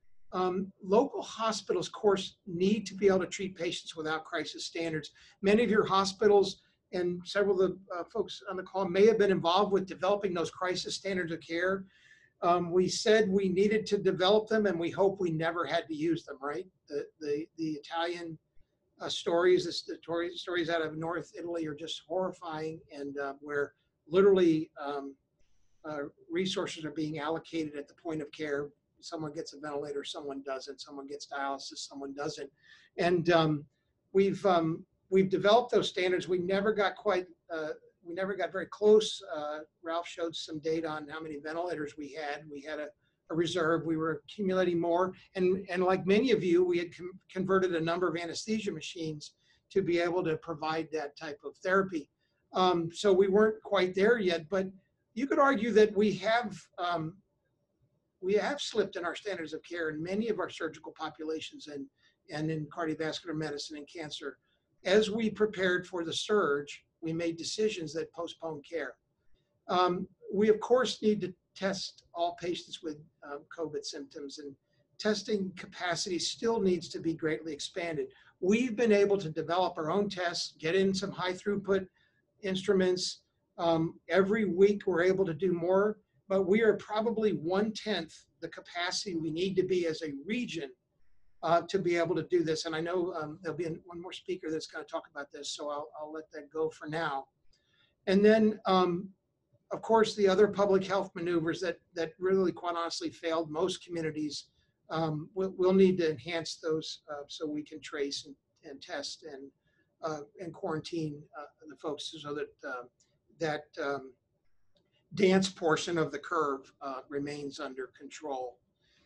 Um, local hospitals, of course, need to be able to treat patients without crisis standards. Many of your hospitals and several of the uh, folks on the call may have been involved with developing those crisis standards of care. Um, we said we needed to develop them, and we hope we never had to use them, right? The, the, the Italian uh, stories, the stories, stories out of North Italy are just horrifying, and uh, where literally um, uh, resources are being allocated at the point of care. Someone gets a ventilator, someone doesn't, someone gets dialysis, someone doesn't. And um, we've, um, we've developed those standards. We never got quite, uh, we never got very close. Uh, Ralph showed some data on how many ventilators we had. We had a, a reserve. We were accumulating more. And, and like many of you, we had com converted a number of anesthesia machines to be able to provide that type of therapy. Um, so we weren't quite there yet, but you could argue that we have, um, we have slipped in our standards of care in many of our surgical populations and, and in cardiovascular medicine and cancer. As we prepared for the surge, we made decisions that postponed care. Um, we, of course, need to test all patients with um, COVID symptoms, and testing capacity still needs to be greatly expanded. We've been able to develop our own tests, get in some high throughput instruments. Um, every week we're able to do more, but we are probably one-tenth the capacity we need to be as a region uh, to be able to do this. And I know um, there'll be one more speaker that's going to talk about this, so I'll, I'll let that go for now. And then, um, of course, the other public health maneuvers that, that really, quite honestly, failed most communities Um, we'll, we'll need to enhance those uh, so we can trace and, and test and uh, and quarantine uh, the folks so that uh, that um, dance portion of the curve uh, remains under control.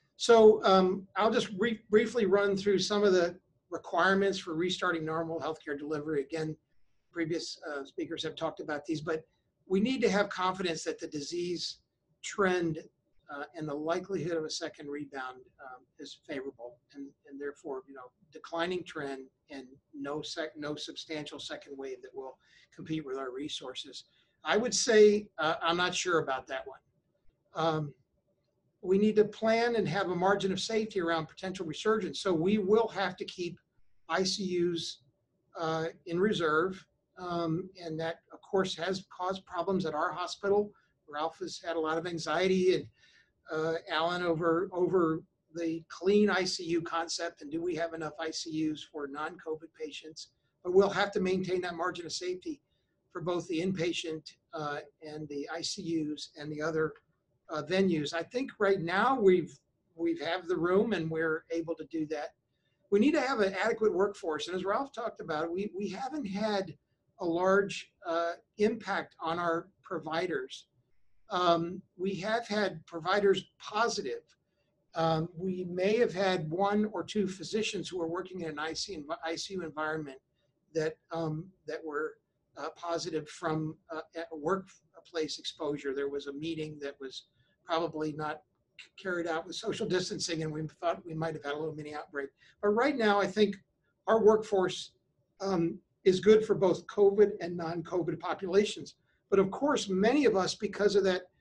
So um, I'll just re- briefly run through some of the requirements for restarting normal healthcare delivery. Again, previous uh, speakers have talked about these, but we need to have confidence that the disease trend uh, and the likelihood of a second rebound um, is favorable, and, and therefore, you know, declining trend and no sec- no substantial second wave that will compete with our resources. I would say uh, I'm not sure about that one. Um, we need to plan and have a margin of safety around potential resurgence. So we will have to keep I C Us uh, in reserve. Um, and that, of course, has caused problems at our hospital. Ralph has had a lot of anxiety, and uh, Alan, over, over the clean I C U concept, and do we have enough I C Us for non-COVID patients? But we'll have to maintain that margin of safety for both the inpatient uh, and the I C Us and the other uh, venues. I think right now we've we've have the room and we're able to do that. We need to have an adequate workforce, and as Ralph talked about, we we haven't had a large uh, impact on our providers. Um, we have had providers positive. Um, we may have had one or two physicians who are working in an I C U environment that um, that were uh, positive from uh, a workplace exposure. There was a meeting that was probably not carried out with social distancing, and we thought we might have had a little mini outbreak. But right now, I think our workforce um, is good for both COVID and non-COVID populations. But of course, many of us, because of that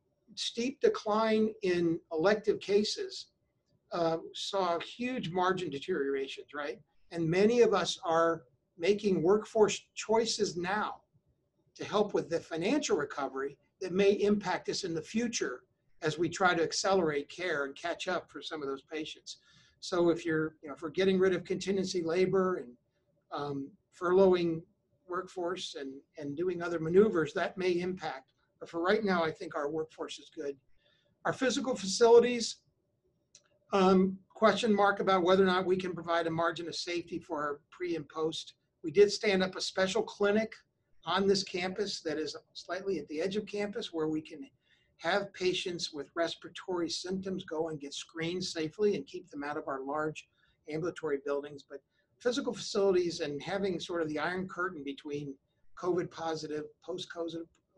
steep decline in elective cases, uh, saw huge margin deteriorations, right? And many of us are making workforce choices now to help with the financial recovery that may impact us in the future as we try to accelerate care and catch up for some of those patients. So if you're, you know, if we're getting rid of contingency labor and um, furloughing workforce and, and doing other maneuvers, that may impact. But for right now, I think our workforce is good. Our physical facilities, um, question mark about whether or not we can provide a margin of safety for our pre and post. We did stand up a special clinic on this campus that is slightly at the edge of campus where we can have patients with respiratory symptoms go and get screened safely and keep them out of our large ambulatory buildings. But physical facilities and having sort of the iron curtain between COVID positive, post-COVID,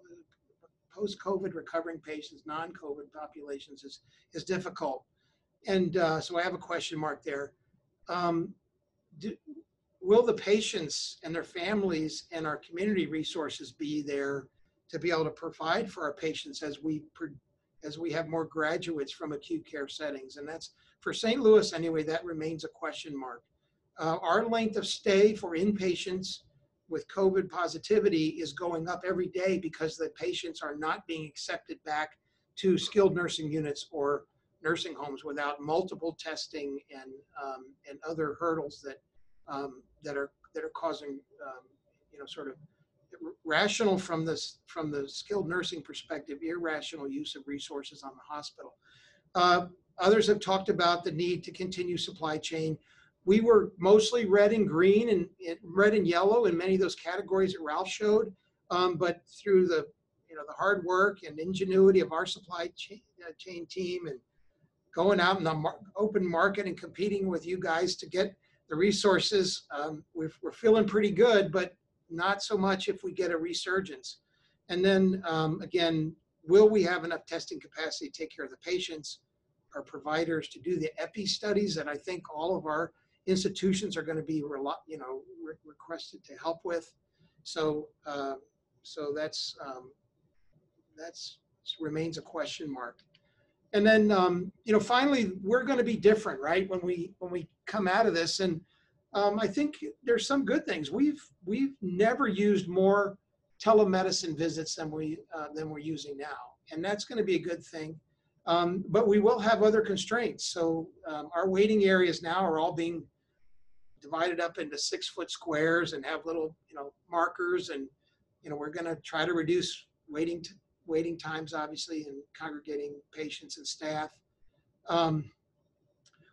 post-COVID recovering patients, non-COVID populations is, is difficult. And uh, so I have a question mark there. Um, do, will the patients and their families and our community resources be there to be able to provide for our patients as we as we have more graduates from acute care settings? And that's, for Saint Louis anyway, that remains a question mark. Uh, our length of stay for inpatients with COVID positivity is going up every day because the patients are not being accepted back to skilled nursing units or nursing homes without multiple testing and um, and other hurdles that um, that are that are causing um, you know sort of rational from this from the skilled nursing perspective, irrational use of resources on the hospital. Uh, others have talked about the need to continue supply chain. We were mostly red and green and, and red and yellow in many of those categories that Ralph showed, um, but through the you know the hard work and ingenuity of our supply chain, uh, chain team and going out in the mar- open market and competing with you guys to get the resources, um, we're, we're feeling pretty good, but not so much if we get a resurgence. And then um, again, will we have enough testing capacity to take care of the patients, our providers, to do the epi studies that I think all of our institutions are going to be, you know, re- requested to help with. So, uh, so that's um, that's remains a question mark. And then, um, you know, finally, we're going to be different, right? When we when we come out of this, and um, I think there's some good things. We've we've never used more telemedicine visits than we uh, than we're using now, and that's going to be a good thing. Um, but we will have other constraints. So um, our waiting areas now are all being divided up into six foot squares and have little, you know, markers, and you know, we're going to try to reduce waiting t- waiting times, obviously, and congregating patients and staff. Um,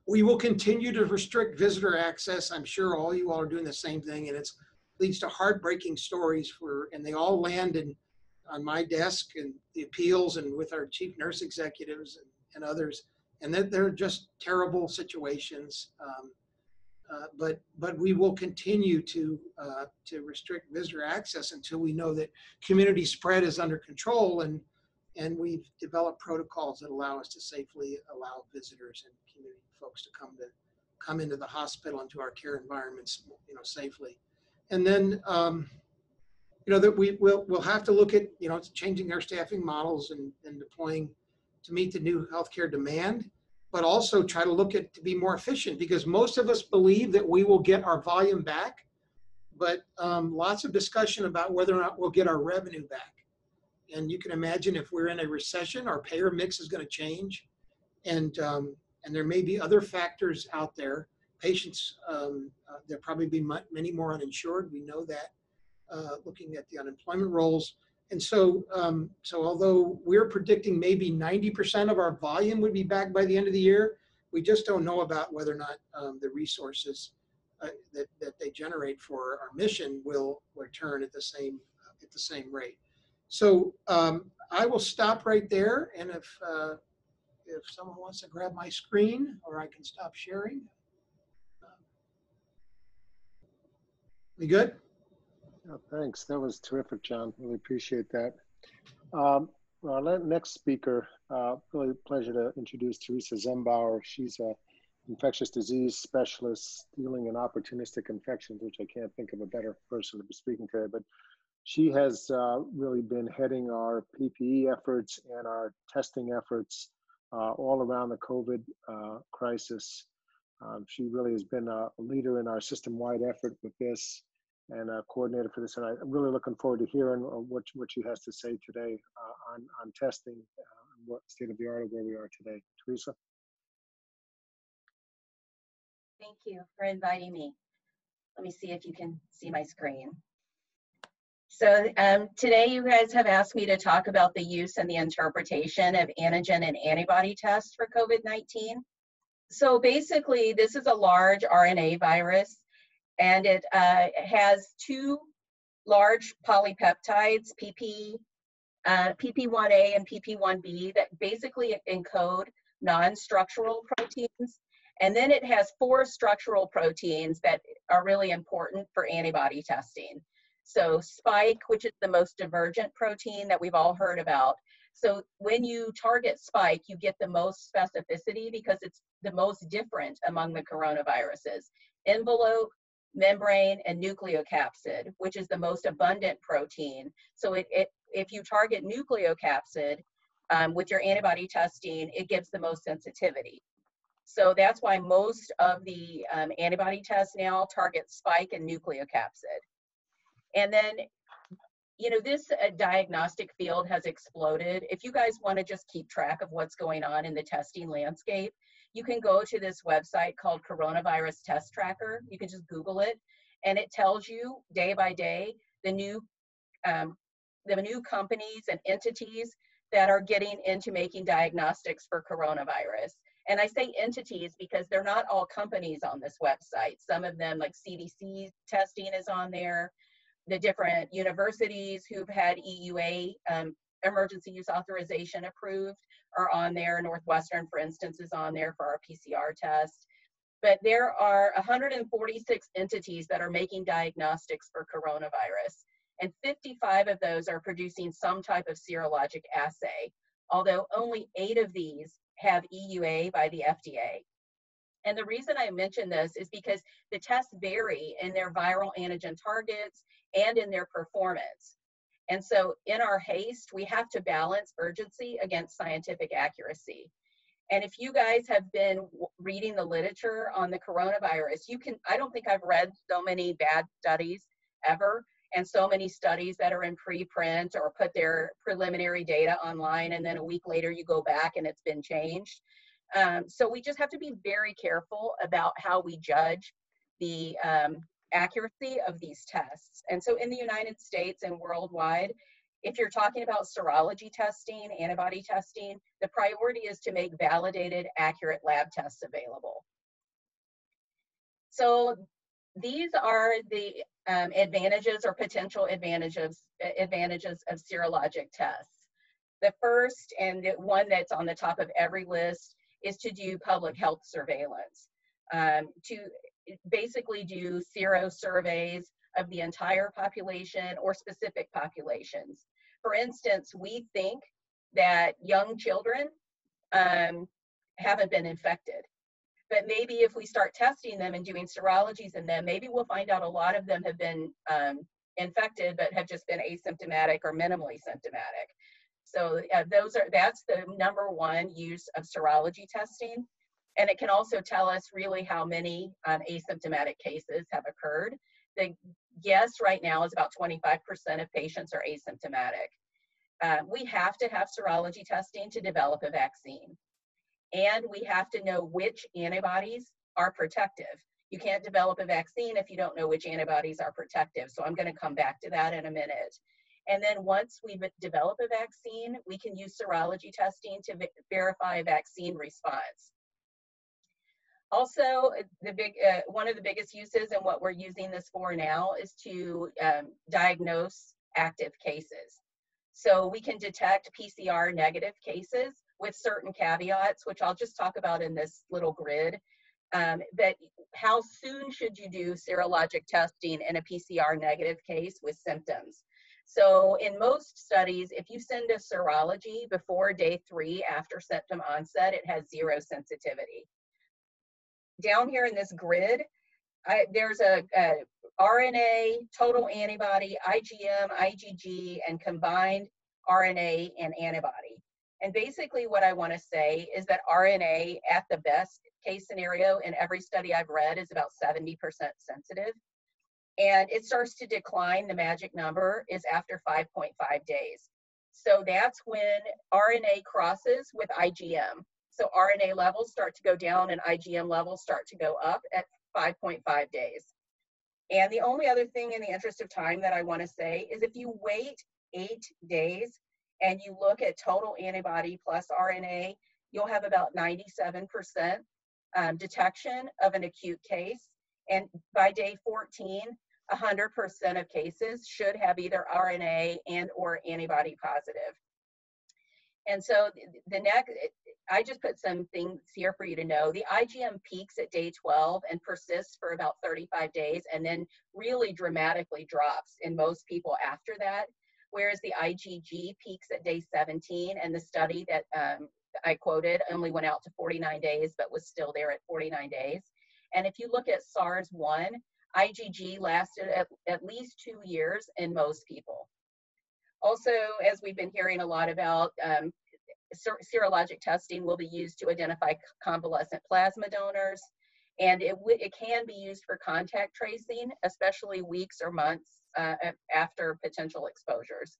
We will continue to restrict visitor access. I'm sure all you all are doing the same thing, and it leads to heartbreaking stories for, and they all land in on my desk and the appeals and with our chief nurse executives and, and others, and that they're just terrible situations. Um, uh, but but we will continue to uh, to restrict visitor access until we know that community spread is under control, and and we've developed protocols that allow us to safely allow visitors and community folks to come to come into the hospital and to our care environments, you know, safely. And then, um, you know, that we will we'll have to look at, you know, changing our staffing models and, and deploying to meet the new healthcare demand, but also try to look at to be more efficient, because most of us believe that we will get our volume back, but um, lots of discussion about whether or not we'll get our revenue back. And you can imagine if we're in a recession, our payer mix is going to change, and um, and there may be other factors out there. Patients, um, uh, there'll probably be many more uninsured. We know that, uh, looking at the unemployment rolls. And so, um, so although we're predicting maybe ninety percent of our volume would be back by the end of the year, we just don't know about whether or not um, the resources uh, that, that they generate for our mission will return at the same at the same rate. So um, I will stop right there, and if uh, if someone wants to grab my screen, or I can stop sharing. We good? Oh, thanks. That was terrific, John. Really appreciate that. Um, our next speaker, uh, really pleasure to introduce Teresa Zembauer. She's a infectious disease specialist dealing in opportunistic infections, which I can't think of a better person to be speaking today, but she has uh, really been heading our P P E efforts and our testing efforts uh, all around the COVID uh, crisis. Um, she really has been a leader in our system-wide effort with this, and a coordinator for this. And I'm really looking forward to hearing what, what she has to say today uh, on, on testing, uh, and what state of the art of where we are today. Teresa? Thank you for inviting me. Let me see if you can see my screen. So um, today you guys have asked me to talk about the use and the interpretation of antigen and antibody tests for COVID nineteen. So basically, this is a large R N A virus, and it uh, has two large polypeptides, P P, uh, P P one A and P P one B, that basically encode non-structural proteins. And then it has four structural proteins that are really important for antibody testing. So spike, which is the most divergent protein that we've all heard about. So when you target spike, you get the most specificity because it's the most different among the coronaviruses. Envelope, membrane, and nucleocapsid, which is the most abundant protein. So it, it, if you target nucleocapsid um, with your antibody testing, it gives the most sensitivity. So that's why most of the um, antibody tests now target spike and nucleocapsid. And then, you know, this uh, diagnostic field has exploded. If you guys want to just keep track of what's going on in the testing landscape, you can go to this website called Coronavirus Test Tracker. You can just Google it, and it tells you day by day the new, um, the new companies and entities that are getting into making diagnostics for coronavirus. And I say entities because they're not all companies on this website. Some of them, like C D C testing, is on there. The different universities who've had E U A, um, emergency use authorization approved, are on there. Northwestern, for instance, is on there for our P C R test. But there are one hundred forty-six entities that are making diagnostics for coronavirus, and fifty-five of those are producing some type of serologic assay, although only eight of these have E U A by the F D A. And the reason I mention this is because the tests vary in their viral antigen targets and in their performance. And so in our haste, we have to balance urgency against scientific accuracy. And if you guys have been reading the literature on the coronavirus, you can, I don't think I've read so many bad studies ever, and so many studies that are in preprint or put their preliminary data online, and then a week later you go back and it's been changed. Um, so we just have to be very careful about how we judge the um, accuracy of these tests. And so in the United States and worldwide, If you're talking about serology testing, antibody testing, the priority is to make validated, accurate lab tests available. So these are the um, advantages or potential advantages, advantages of serologic tests. The first, and the one that's on the top of every list, is to do public health surveillance, um, to basically do sero surveys of the entire population or specific populations. For instance, we think that young children um, haven't been infected. But maybe if we start testing them and doing serologies in them, maybe we'll find out a lot of them have been um, infected, but have just been asymptomatic or minimally symptomatic. So uh, those are, that's the number one use of serology testing. And it can also tell us really how many um, asymptomatic cases have occurred. The guess right now is about twenty-five percent of patients are asymptomatic. Uh, we have to have serology testing to develop a vaccine. And we have to know which antibodies are protective. You can't develop a vaccine if you don't know which antibodies are protective. So I'm going to come back to that in a minute. And then once we develop a vaccine, we can use serology testing to verify a vaccine response. Also, the big, uh, one of the biggest uses and what we're using this for now is to um, diagnose active cases. So we can detect P C R negative cases with certain caveats, which I'll just talk about in this little grid. Um, but how soon should you do serologic testing in a P C R negative case with symptoms? So in most studies, if you send a serology before day three after symptom onset, it has zero sensitivity. Down here in this grid, I, there's a, a R N A, total antibody, I G M, I G G, and combined R N A and antibody. And basically what I want to say is that R N A at the best case scenario in every study I've read is about seventy percent sensitive. And it starts to decline, the magic number is after five point five days. So that's when R N A crosses with I G M. So R N A levels start to go down and I G M levels start to go up at five point five days. And the only other thing in the interest of time that I want to say is if you wait eight days and you look at total antibody plus R N A, you'll have about ninety-seven percent um, detection of an acute case. And by day fourteen, one hundred percent of cases should have either R N A and or antibody positive. And so the next, I just put some things here for you to know. The I G M peaks at day twelve and persists for about thirty-five days and then really dramatically drops in most people after that. Whereas the I G G peaks at day seventeen, and the study that um, I quoted only went out to forty-nine days, but was still there at forty-nine days. And if you look at SARS one, I G G lasted at, at least two years in most people. Also, as we've been hearing a lot about, um, ser serologic testing will be used to identify convalescent plasma donors, and it, it can be used for contact tracing, especially weeks or months uh, after potential exposures.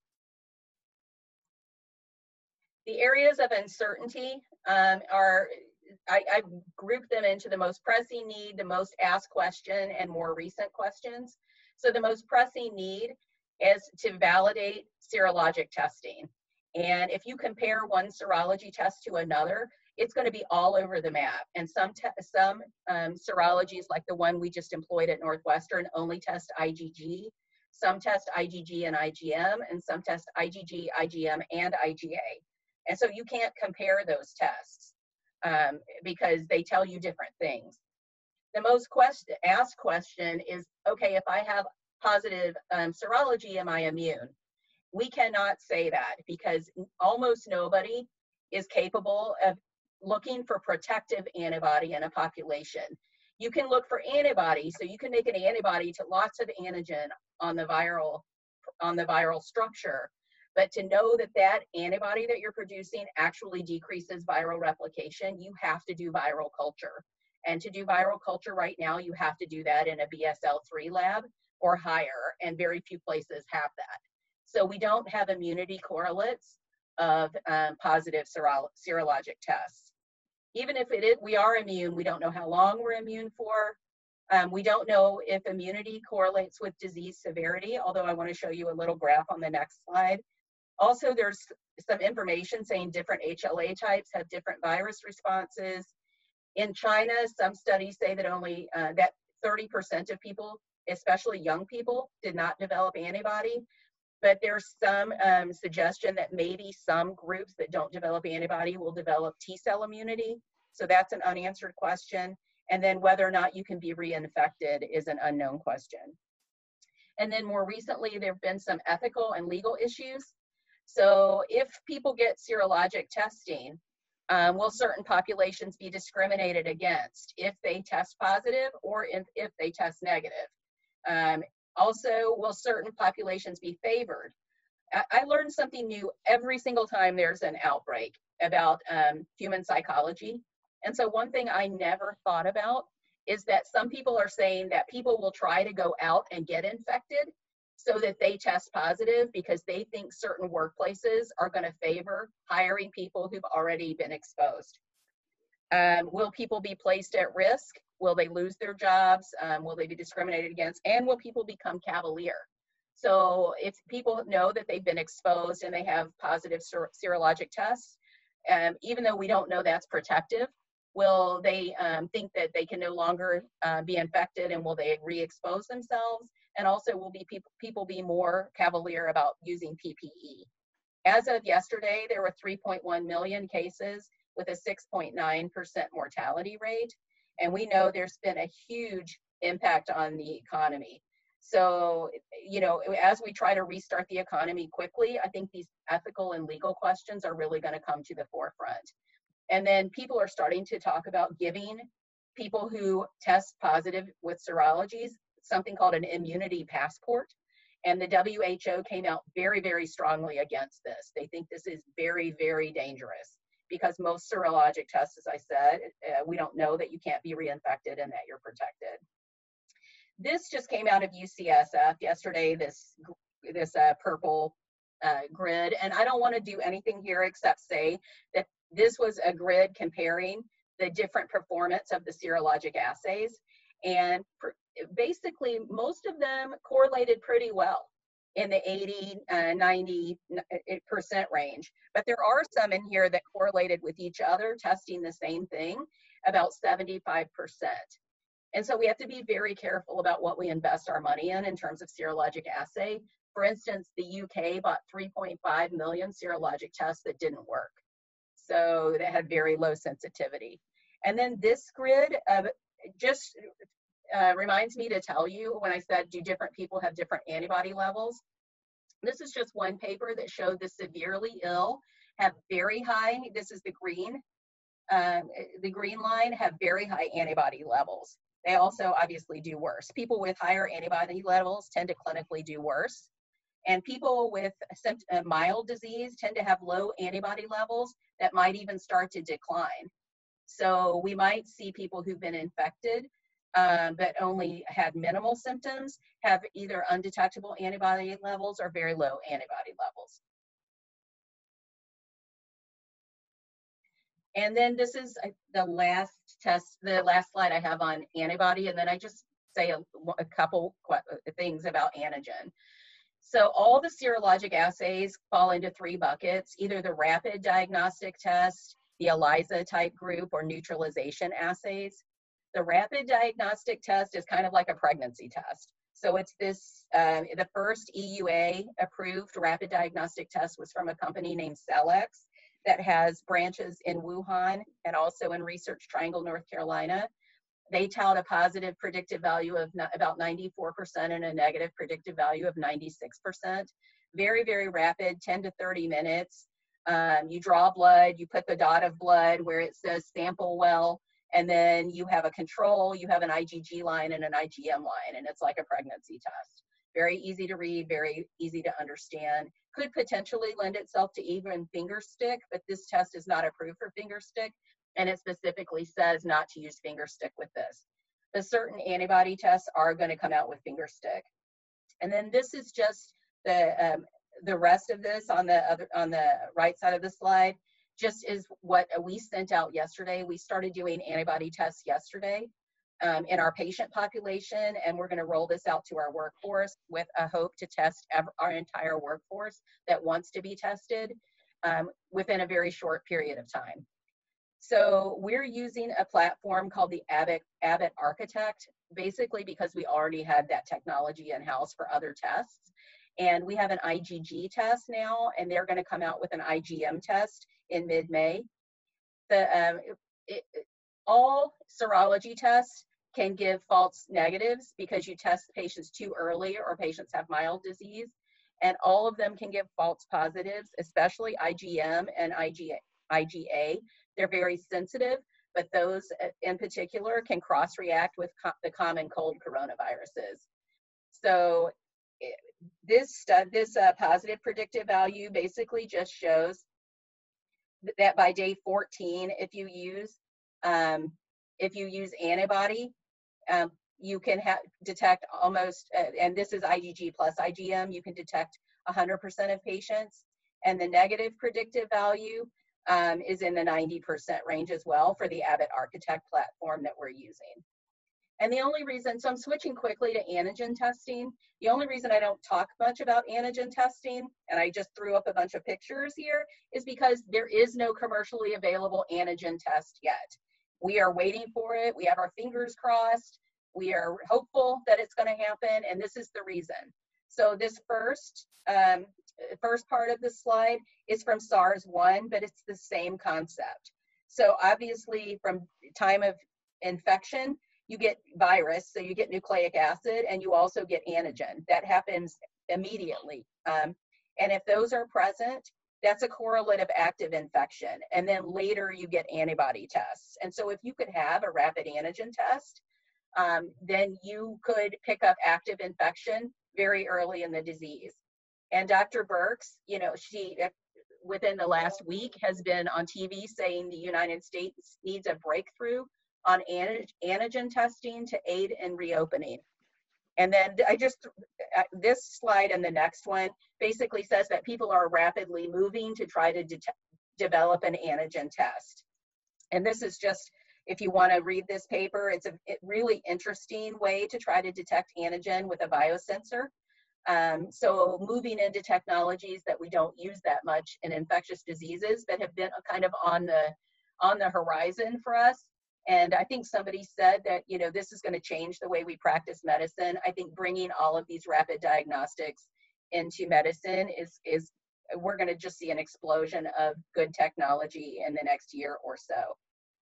The areas of uncertainty um, are, I, I grouped them into the most pressing need, the most asked question, and more recent questions. So the most pressing need is to validate serologic testing. And if you compare one serology test to another, it's going to be all over the map. And some, some um, serologies, like the one we just employed at Northwestern, only test I G G. Some test I G G and I G M, and some test I G G, I G M, and I G A. And so you can't compare those tests um, because they tell you different things. The most question, asked question is, okay, if I have positive um, serology, am I immune? We cannot say that because almost nobody is capable of looking for protective antibody in a population. You can look for antibody, so you can make an antibody to lots of antigen on the viral, on the viral structure. But to know that that antibody that you're producing actually decreases viral replication, you have to do viral culture. And to do viral culture right now, you have to do that in a B S L three lab or higher, and very few places have that. So we don't have immunity correlates of um, positive serolo serologic tests. Even if it is, we are immune, we don't know how long we're immune for. Um, we don't know if immunity correlates with disease severity, although I want to show you a little graph on the next slide Also, there's some information saying different H L A types have different virus responses. In China, some studies say that only uh, that thirty percent of people, especially young people, did not develop antibody. But there's some um, suggestion that maybe some groups that don't develop antibody will develop T-cell immunity. So that's an unanswered question. And then whether or not you can be reinfected is an unknown question. And then more recently, there have been some ethical and legal issues. So if people get serologic testing, um, will certain populations be discriminated against if they test positive or if, if they test negative? Um, also, will certain populations be favored? I, I learned something new every single time there's an outbreak about um, human psychology. And so one thing I never thought about is that some people are saying that people will try to go out and get infected so that they test positive because they think certain workplaces are going to favor hiring people who've already been exposed. Um, will people be placed at risk? Will they lose their jobs? Um, will they be discriminated against? And will people become cavalier? So if people know that they've been exposed and they have positive ser serologic tests, um, even though we don't know that's protective, will they um, think that they can no longer uh, be infected, and will they re-expose themselves? And also, will be people, people be more cavalier about using P P E? As of yesterday, there were three point one million cases with a six point nine percent mortality rate. And we know there's been a huge impact on the economy. So, you know, as we try to restart the economy quickly, I think these ethical and legal questions are really going to come to the forefront. And then people are starting to talk about giving people who test positive with serologies something called an immunity passport. And the W H O came out very, very strongly against this. They think this is very, very dangerous because most serologic tests, as I said, uh, we don't know that you can't be reinfected and that you're protected. This just came out of U C S F yesterday, this, this uh, purple uh, grid. And I don't want to do anything here except say that this was a grid comparing the different performance of the serologic assays. And basically, most of them correlated pretty well in the eighty, ninety percent range. But there are some in here that correlated with each other, testing the same thing, about seventy-five percent. And so we have to be very careful about what we invest our money in in terms of serologic assay. For instance, the U K bought three point five million serologic tests that didn't work. So that had very low sensitivity. And then this grid uh, just uh, reminds me to tell you when I said, do different people have different antibody levels? This is just one paper that showed the severely ill have very high, this is the green, um, the green line have very high antibody levels. They also obviously do worse. People with higher antibody levels tend to clinically do worse. And people with uh, mild disease tend to have low antibody levels that might even start to decline. So we might see people who've been infected um, but only had minimal symptoms have either undetectable antibody levels or very low antibody levels. And then this is the last test, the last slide I have on antibody, and then I just say a, a couple things about antigen. So all the serologic assays fall into three buckets, either the rapid diagnostic test, the ELISA type group, or neutralization assays. The rapid diagnostic test is kind of like a pregnancy test. So it's this, uh, the first E U A approved rapid diagnostic test was from a company named Cellex that has branches in Wuhan and also in Research Triangle, North Carolina. They tout a positive predictive value of about ninety-four percent and a negative predictive value of ninety-six percent. Very, very rapid, ten to thirty minutes. Um, you draw blood, you put the dot of blood where it says sample well, and then you have a control, you have an I G G line and an I G M line, and it's like a pregnancy test. Very easy to read, very easy to understand. Could potentially lend itself to even finger stick, but this test is not approved for finger stick. And it specifically says not to use finger stick with this. The certain antibody tests are going to come out with finger stick. And then this is just the um, the rest of this on the other on the right side of the slide. Just is what we sent out yesterday. We started doing antibody tests yesterday. um, in our patient population, and we're going to roll this out to our workforce with a hope to test our entire workforce that wants to be tested um, within a very short period of time. So we're using a platform called the Abbott, Abbott Architect, basically because we already had that technology in-house for other tests. And we have an I G G test now, and they're going to come out with an I G M test in mid-May. The, um, it, it, all serology tests can give false negatives because you test patients too early or patients have mild disease. And all of them can give false positives, especially I G M and I G A. They're very sensitive, but those in particular can cross-react with co the common cold coronaviruses. So it, this, uh, this uh, positive predictive value basically just shows that by day fourteen, if you use um, if you use antibody, um, you can ha detect almost, uh, and this is I G G plus I G M, you can detect one hundred percent of patients, and the negative predictive value um, is in the ninety percent range as well for the Abbott Architect platform that we're using. And the only reason, so I'm switching quickly to antigen testing. The only reason I don't talk much about antigen testing, and I just threw up a bunch of pictures here, is because there is no commercially available antigen test yet. We are waiting for it. We have our fingers crossed. We are hopeful that it's going to happen, and this is the reason. So this first, um, first part of this slide is from SARS one, but it's the same concept. So obviously from time of infection, you get virus, so you get nucleic acid, and you also get antigen. That happens immediately. Um, and if those are present, that's a correlative active infection. And then later you get antibody tests. And so if you could have a rapid antigen test, um, then you could pick up active infection very early in the disease. And Doctor Birx, you know, she, within the last week, has been on T V saying the United States needs a breakthrough on antigen testing to aid in reopening. And then I just, uh, this slide and the next one basically says that people are rapidly moving to try to develop an antigen test. And this is just, if you want to read this paper, it's a it really interesting way to try to detect antigen with a biosensor. Um, so moving into technologies that we don't use that much in infectious diseases that have been kind of on the, on the horizon for us. And I think somebody said that, you know, this is going to change the way we practice medicine. I think bringing all of these rapid diagnostics into medicine is, is we're going to just see an explosion of good technology in the next year or so.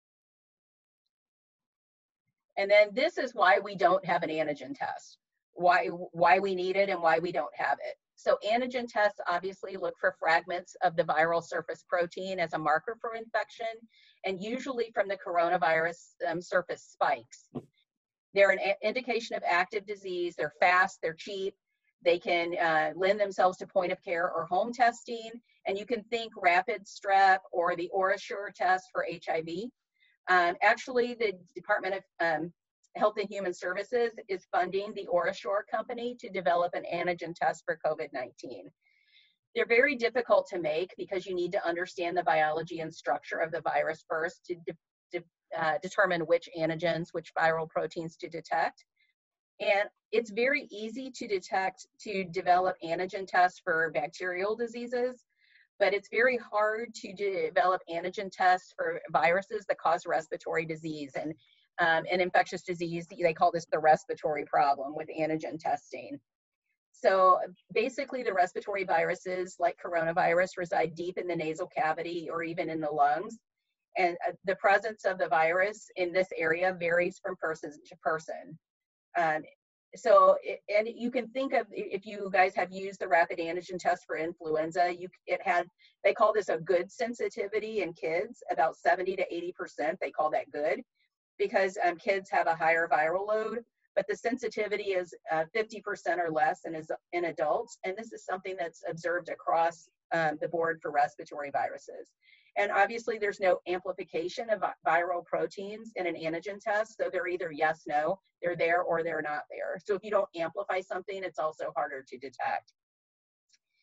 And then this is why we don't have an antigen test, why, why we need it and why we don't have it. So antigen tests obviously look for fragments of the viral surface protein as a marker for infection, and usually from the coronavirus um, surface spikes. They're an indication of active disease. They're fast, they're cheap. They can uh, lend themselves to point of care or home testing. And you can think rapid strep or the OraSure test for H I V. Um, actually, the Department of um, Health and Human Services is funding the OraSure company to develop an antigen test for COVID nineteen. They're very difficult to make because you need to understand the biology and structure of the virus first to de de uh, determine which antigens, which viral proteins to detect. And it's very easy to detect, to develop antigen tests for bacterial diseases, but it's very hard to develop antigen tests for viruses that cause respiratory disease. And um, an infectious disease, they call this the respiratory problem with antigen testing. So basically the respiratory viruses like coronavirus reside deep in the nasal cavity or even in the lungs. And uh, the presence of the virus in this area varies from person to person. Um, so, it, and you can think of, if you guys have used the rapid antigen test for influenza, you, it had, they call this a good sensitivity in kids, about seventy to eighty percent, they call that good, because um, kids have a higher viral load, but the sensitivity is uh, fifty percent or less in, in adults. And this is something that's observed across um, the board for respiratory viruses. And obviously there's no amplification of viral proteins in an antigen test. So they're either yes, no, they're there or they're not there. So if you don't amplify something, it's also harder to detect.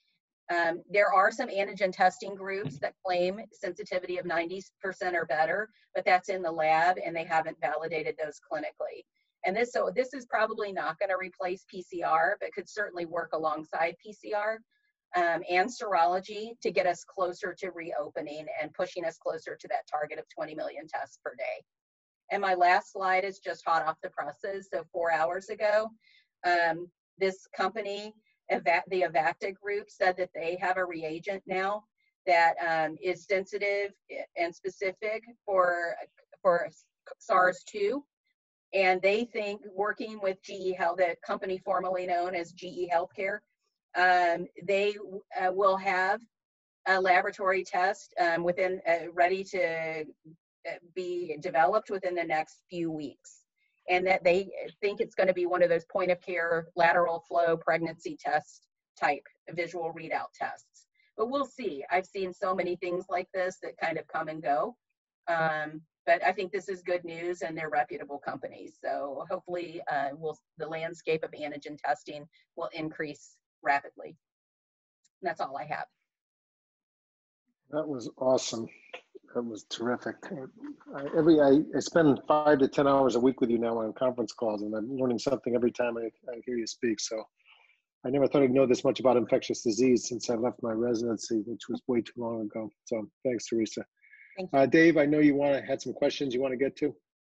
Um, there are some antigen testing groups that claim sensitivity of ninety percent or better, but that's in the lab and they haven't validated those clinically. And this, so this is probably not going to replace P C R, but could certainly work alongside P C R um, and serology to get us closer to reopening and pushing us closer to that target of twenty million tests per day. And my last slide is just hot off the presses. So four hours ago, um, this company, Eva the Avacta group, said that they have a reagent now that um, is sensitive and specific for, for SARS two. And they think working with G E Health, the company formerly known as G E Healthcare, um, they uh, will have a laboratory test um, within uh, ready to be developed within the next few weeks. And that they think it's going to be one of those point of care lateral flow pregnancy test type visual readout tests. But we'll see. I've seen so many things like this that kind of come and go. Um, but I think this is good news and they're reputable companies. So hopefully uh, we'll, the landscape of antigen testing will increase rapidly. And that's all I have. That was awesome. That was terrific. I, every I, I spend five to ten hours a week with you now on conference calls, and I'm learning something every time I, I hear you speak. So I never thought I'd know this much about infectious disease since I left my residency, which was way too long ago. So thanks, Teresa. Thank you. Uh, Dave, I know you want to had some questions you want to get to.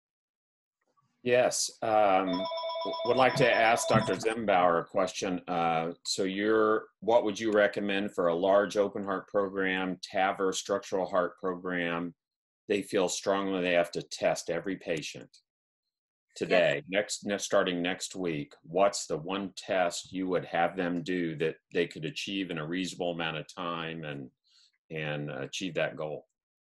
Yes, um, would like to ask Doctor Zimbauer a question. Uh, so you're, what would you recommend for a large open heart program, TAVR structural heart program? They feel strongly they have to test every patient today, yes. next, next, starting next week. What's the one test you would have them do that they could achieve in a reasonable amount of time and, and achieve that goal?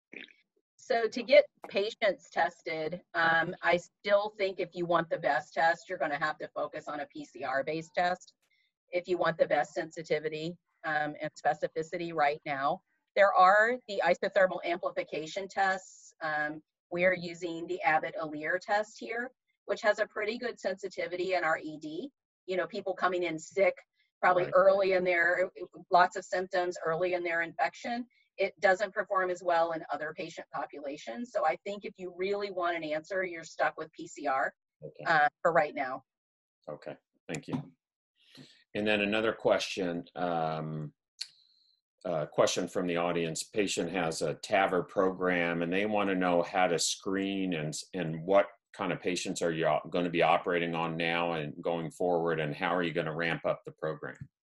So to get patients tested, um, I still think if you want the best test, you're going to have to focus on a P C R-based test. If you want the best sensitivity um, and specificity right now, there are the isothermal amplification tests. Um, we are using the Abbott Alere test here, which has a pretty good sensitivity in our E D. You know, people coming in sick, probably right. early in their, lots of symptoms early in their infection. It doesn't perform as well in other patient populations. So I think if you really want an answer, you're stuck with P C R okay. uh, for right now. Okay, thank you. And then another question, um, uh, question from the audience. Patient has a TAVR program and they want to know how to screen and, and what kind of patients are you going to be operating on now and going forward, and how are you going to ramp up the program?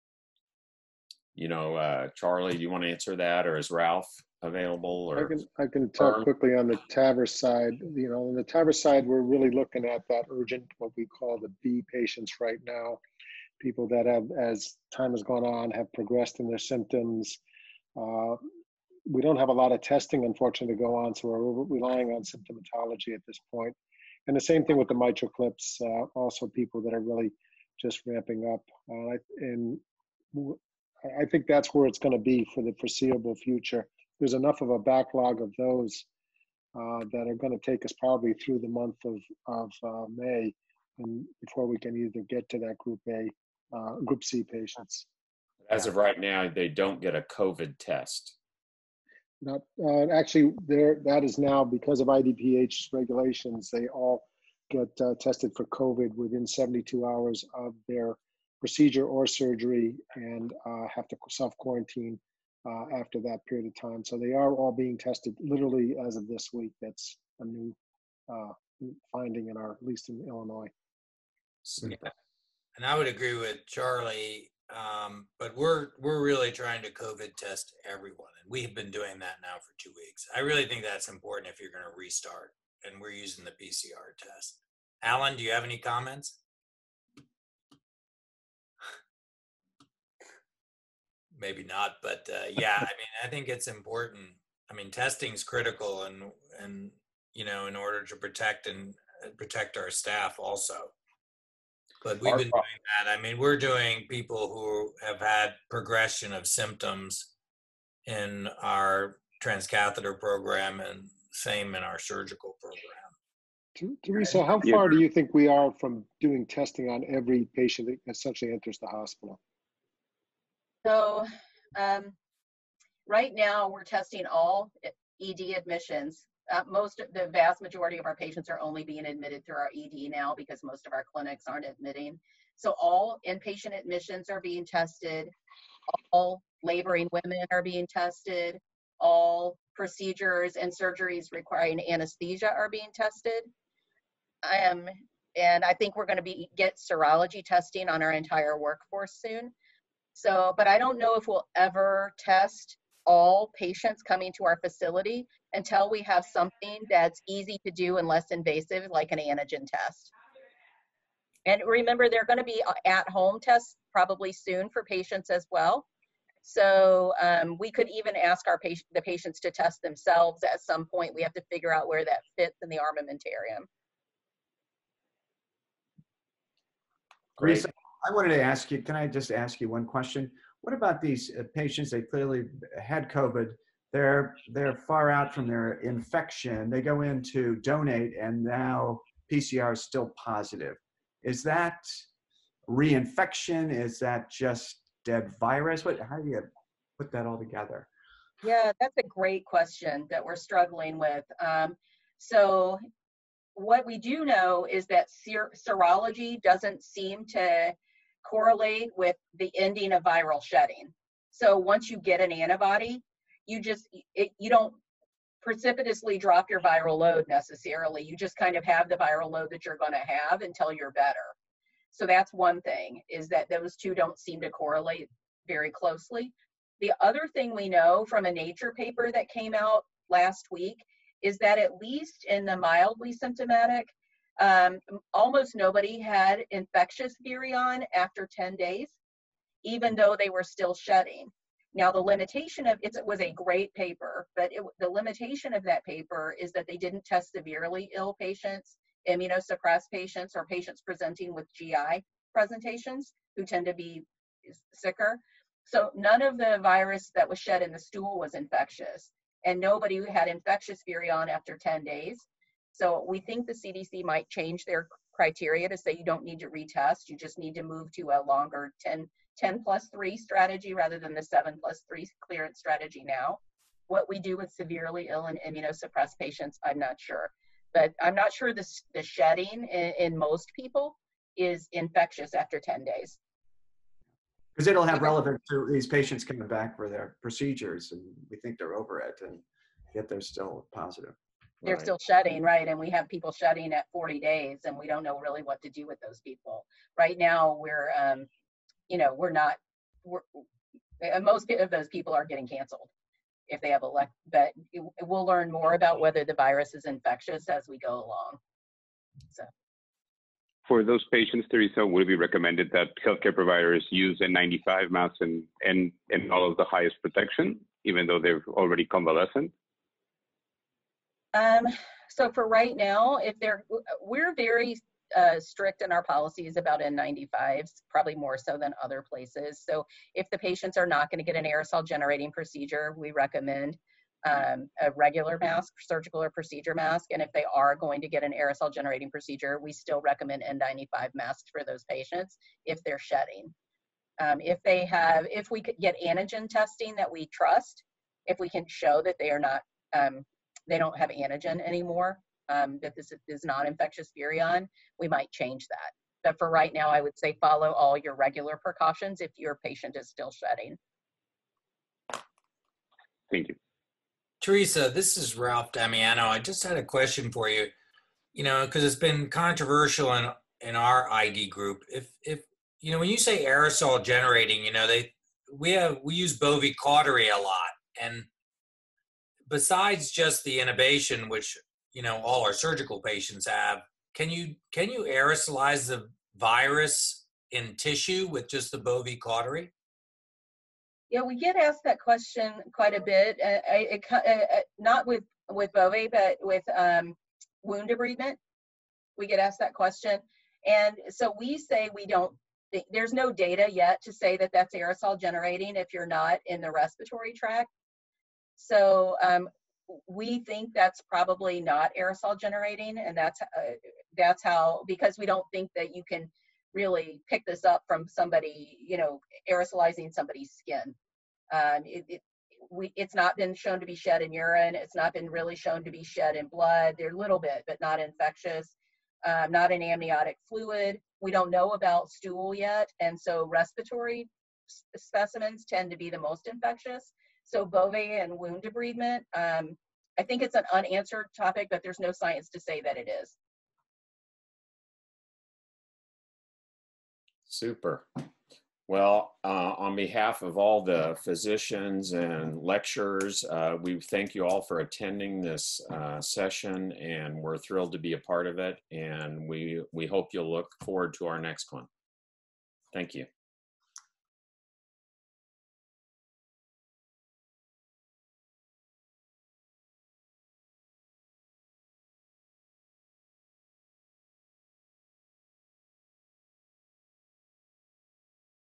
You know, uh, Charlie, do you want to answer that, or is Ralph available? Or I can I can talk quickly on the TAVR side. You know, on the TAVR side, we're really looking at that urgent, what we call the B patients right now. People that have, as time has gone on, have progressed in their symptoms. Uh, we don't have a lot of testing, unfortunately, to go on, so we're relying on symptomatology at this point. And the same thing with the mitral clips, uh, also people that are really just ramping up. Uh, and I think that's where it's going to be for the foreseeable future. There's enough of a backlog of those uh, that are going to take us probably through the month of, of uh, May and before we can either get to that group A, uh, group C patients. As of right now, they don't get a COVID test. Not, uh, actually, there that is now, because of I D P H regulations, they all get uh, tested for COVID within seventy-two hours of their procedure or surgery, and uh, have to self-quarantine uh, after that period of time. So they are all being tested literally as of this week. That's a new uh, finding in our, at least in Illinois. Yeah. And I would agree with Charlie, um, but we're we're really trying to COVID test everyone, and we've been doing that now for two weeks. I really think that's important if you're going to restart, and we're using the P C R test. Alan, do you have any comments? Maybe not, but uh, yeah, I mean, I think it's important. I mean, testing is critical, and and you know, in order to protect and protect our staff also. But we've been doing that. I mean, we're doing people who have had progression of symptoms in our transcatheter program, and same in our surgical program. Teresa, how far do you think we are from doing testing on every patient that essentially enters the hospital? So Um, right now, we're testing all E D admissions. Uh, most, the vast majority of our patients are only being admitted through our E D now because most of our clinics aren't admitting. So all inpatient admissions are being tested. All laboring women are being tested. All procedures and surgeries requiring anesthesia are being tested. Um, and I think we're going to be get serology testing on our entire workforce soon. So, but I don't know if we'll ever test all patients coming to our facility until we have something that's easy to do and less invasive, like an antigen test. And remember, they're going to be at-home tests probably soon for patients as well. So um, we could even ask our patient, the patients to test themselves at some point. We have to figure out where that fits in the armamentarium. Great. Lisa, I wanted to ask you, can I just ask you one question? What about these uh, patients, they clearly had COVID, they're, they're far out from their infection, they go in to donate and now P C R is still positive. Is that reinfection? Is that just dead virus? What, how do you put that all together? Yeah, that's a great question that we're struggling with. Um, so what we do know is that ser serology doesn't seem to correlate with the ending of viral shedding. So once you get an antibody, you just, it, you don't precipitously drop your viral load necessarily. You just kind of have the viral load that you're going to have until you're better. So that's one thing, is that those two don't seem to correlate very closely. The other thing we know from a Nature paper that came out last week is that at least in the mildly symptomatic, um, almost nobody had infectious virion after ten days, even though they were still shedding. Now, the limitation of it was a great paper, but it, the limitation of that paper is that they didn't test severely ill patients, immunosuppressed patients, or patients presenting with G I presentations who tend to be sicker. So none of the virus that was shed in the stool was infectious, and nobody had infectious virion after ten days. So we think the C D C might change their criteria to say you don't need to retest, you just need to move to a longer ten, ten plus three strategy rather than the seven plus three clearance strategy now. What we do with severely ill and immunosuppressed patients, I'm not sure. But I'm not sure the, the shedding in, in most people is infectious after ten days. Because it'll have relevance to these patients coming back for their procedures, and we think they're over it, and yet they're still positive. They're Right. still shedding, right? And we have people shedding at forty days, and we don't know really what to do with those people. Right now, we're, um, you know, we're not, we're, and most of those people are getting canceled if they have elect, but it, we'll learn more about whether the virus is infectious as we go along. So. For those patients, Teresa, would it be recommended that healthcare providers use N ninety-five masks and, and, and all of the highest protection, even though they're already convalescent? Um, so for right now, if they're, we're very uh, strict in our policies about N ninety-fives, probably more so than other places. So if the patients are not going to get an aerosol generating procedure, we recommend um, a regular mask, surgical or procedure mask. And if they are going to get an aerosol generating procedure, we still recommend N ninety-five masks for those patients if they're shedding. Um, if they have, if we could get antigen testing that we trust, if we can show that they are not, um, they don't have antigen anymore, um, that this is non-infectious virion, we might change that. But for right now, I would say follow all your regular precautions if your patient is still shedding. Thank you. Teresa, this is Ralph Damiano. I just had a question for you, you know, because it's been controversial in, in our I D group. If, if, you know, when you say aerosol generating, you know, they, we have, we use Bovie cautery a lot. And besides just the intubation, which, you know, all our surgical patients have, can you, can you aerosolize the virus in tissue with just the Bovie cautery? Yeah, we get asked that question quite a bit. Uh, I, it, uh, not with with Bovie, but with um, wound debridement. We get asked that question, and so we say we don't. There's no data yet to say that that's aerosol generating if you're not in the respiratory tract. So um, we think that's probably not aerosol generating, and that's uh, that's how, because we don't think that you can really pick this up from somebody, you know, aerosolizing somebody's skin. Um, it, it, we, it's not been shown to be shed in urine. It's not been really shown to be shed in blood. They're a little bit, but not infectious, um, not an amniotic fluid. We don't know about stool yet. And so respiratory specimens tend to be the most infectious. So bovine and wound debridement, um, I think it's an unanswered topic, but there's no science to say that it is. Super. Well, uh, on behalf of all the physicians and lecturers, uh, we thank you all for attending this uh, session, and we're thrilled to be a part of it. And we, we hope you'll look forward to our next one. Thank you.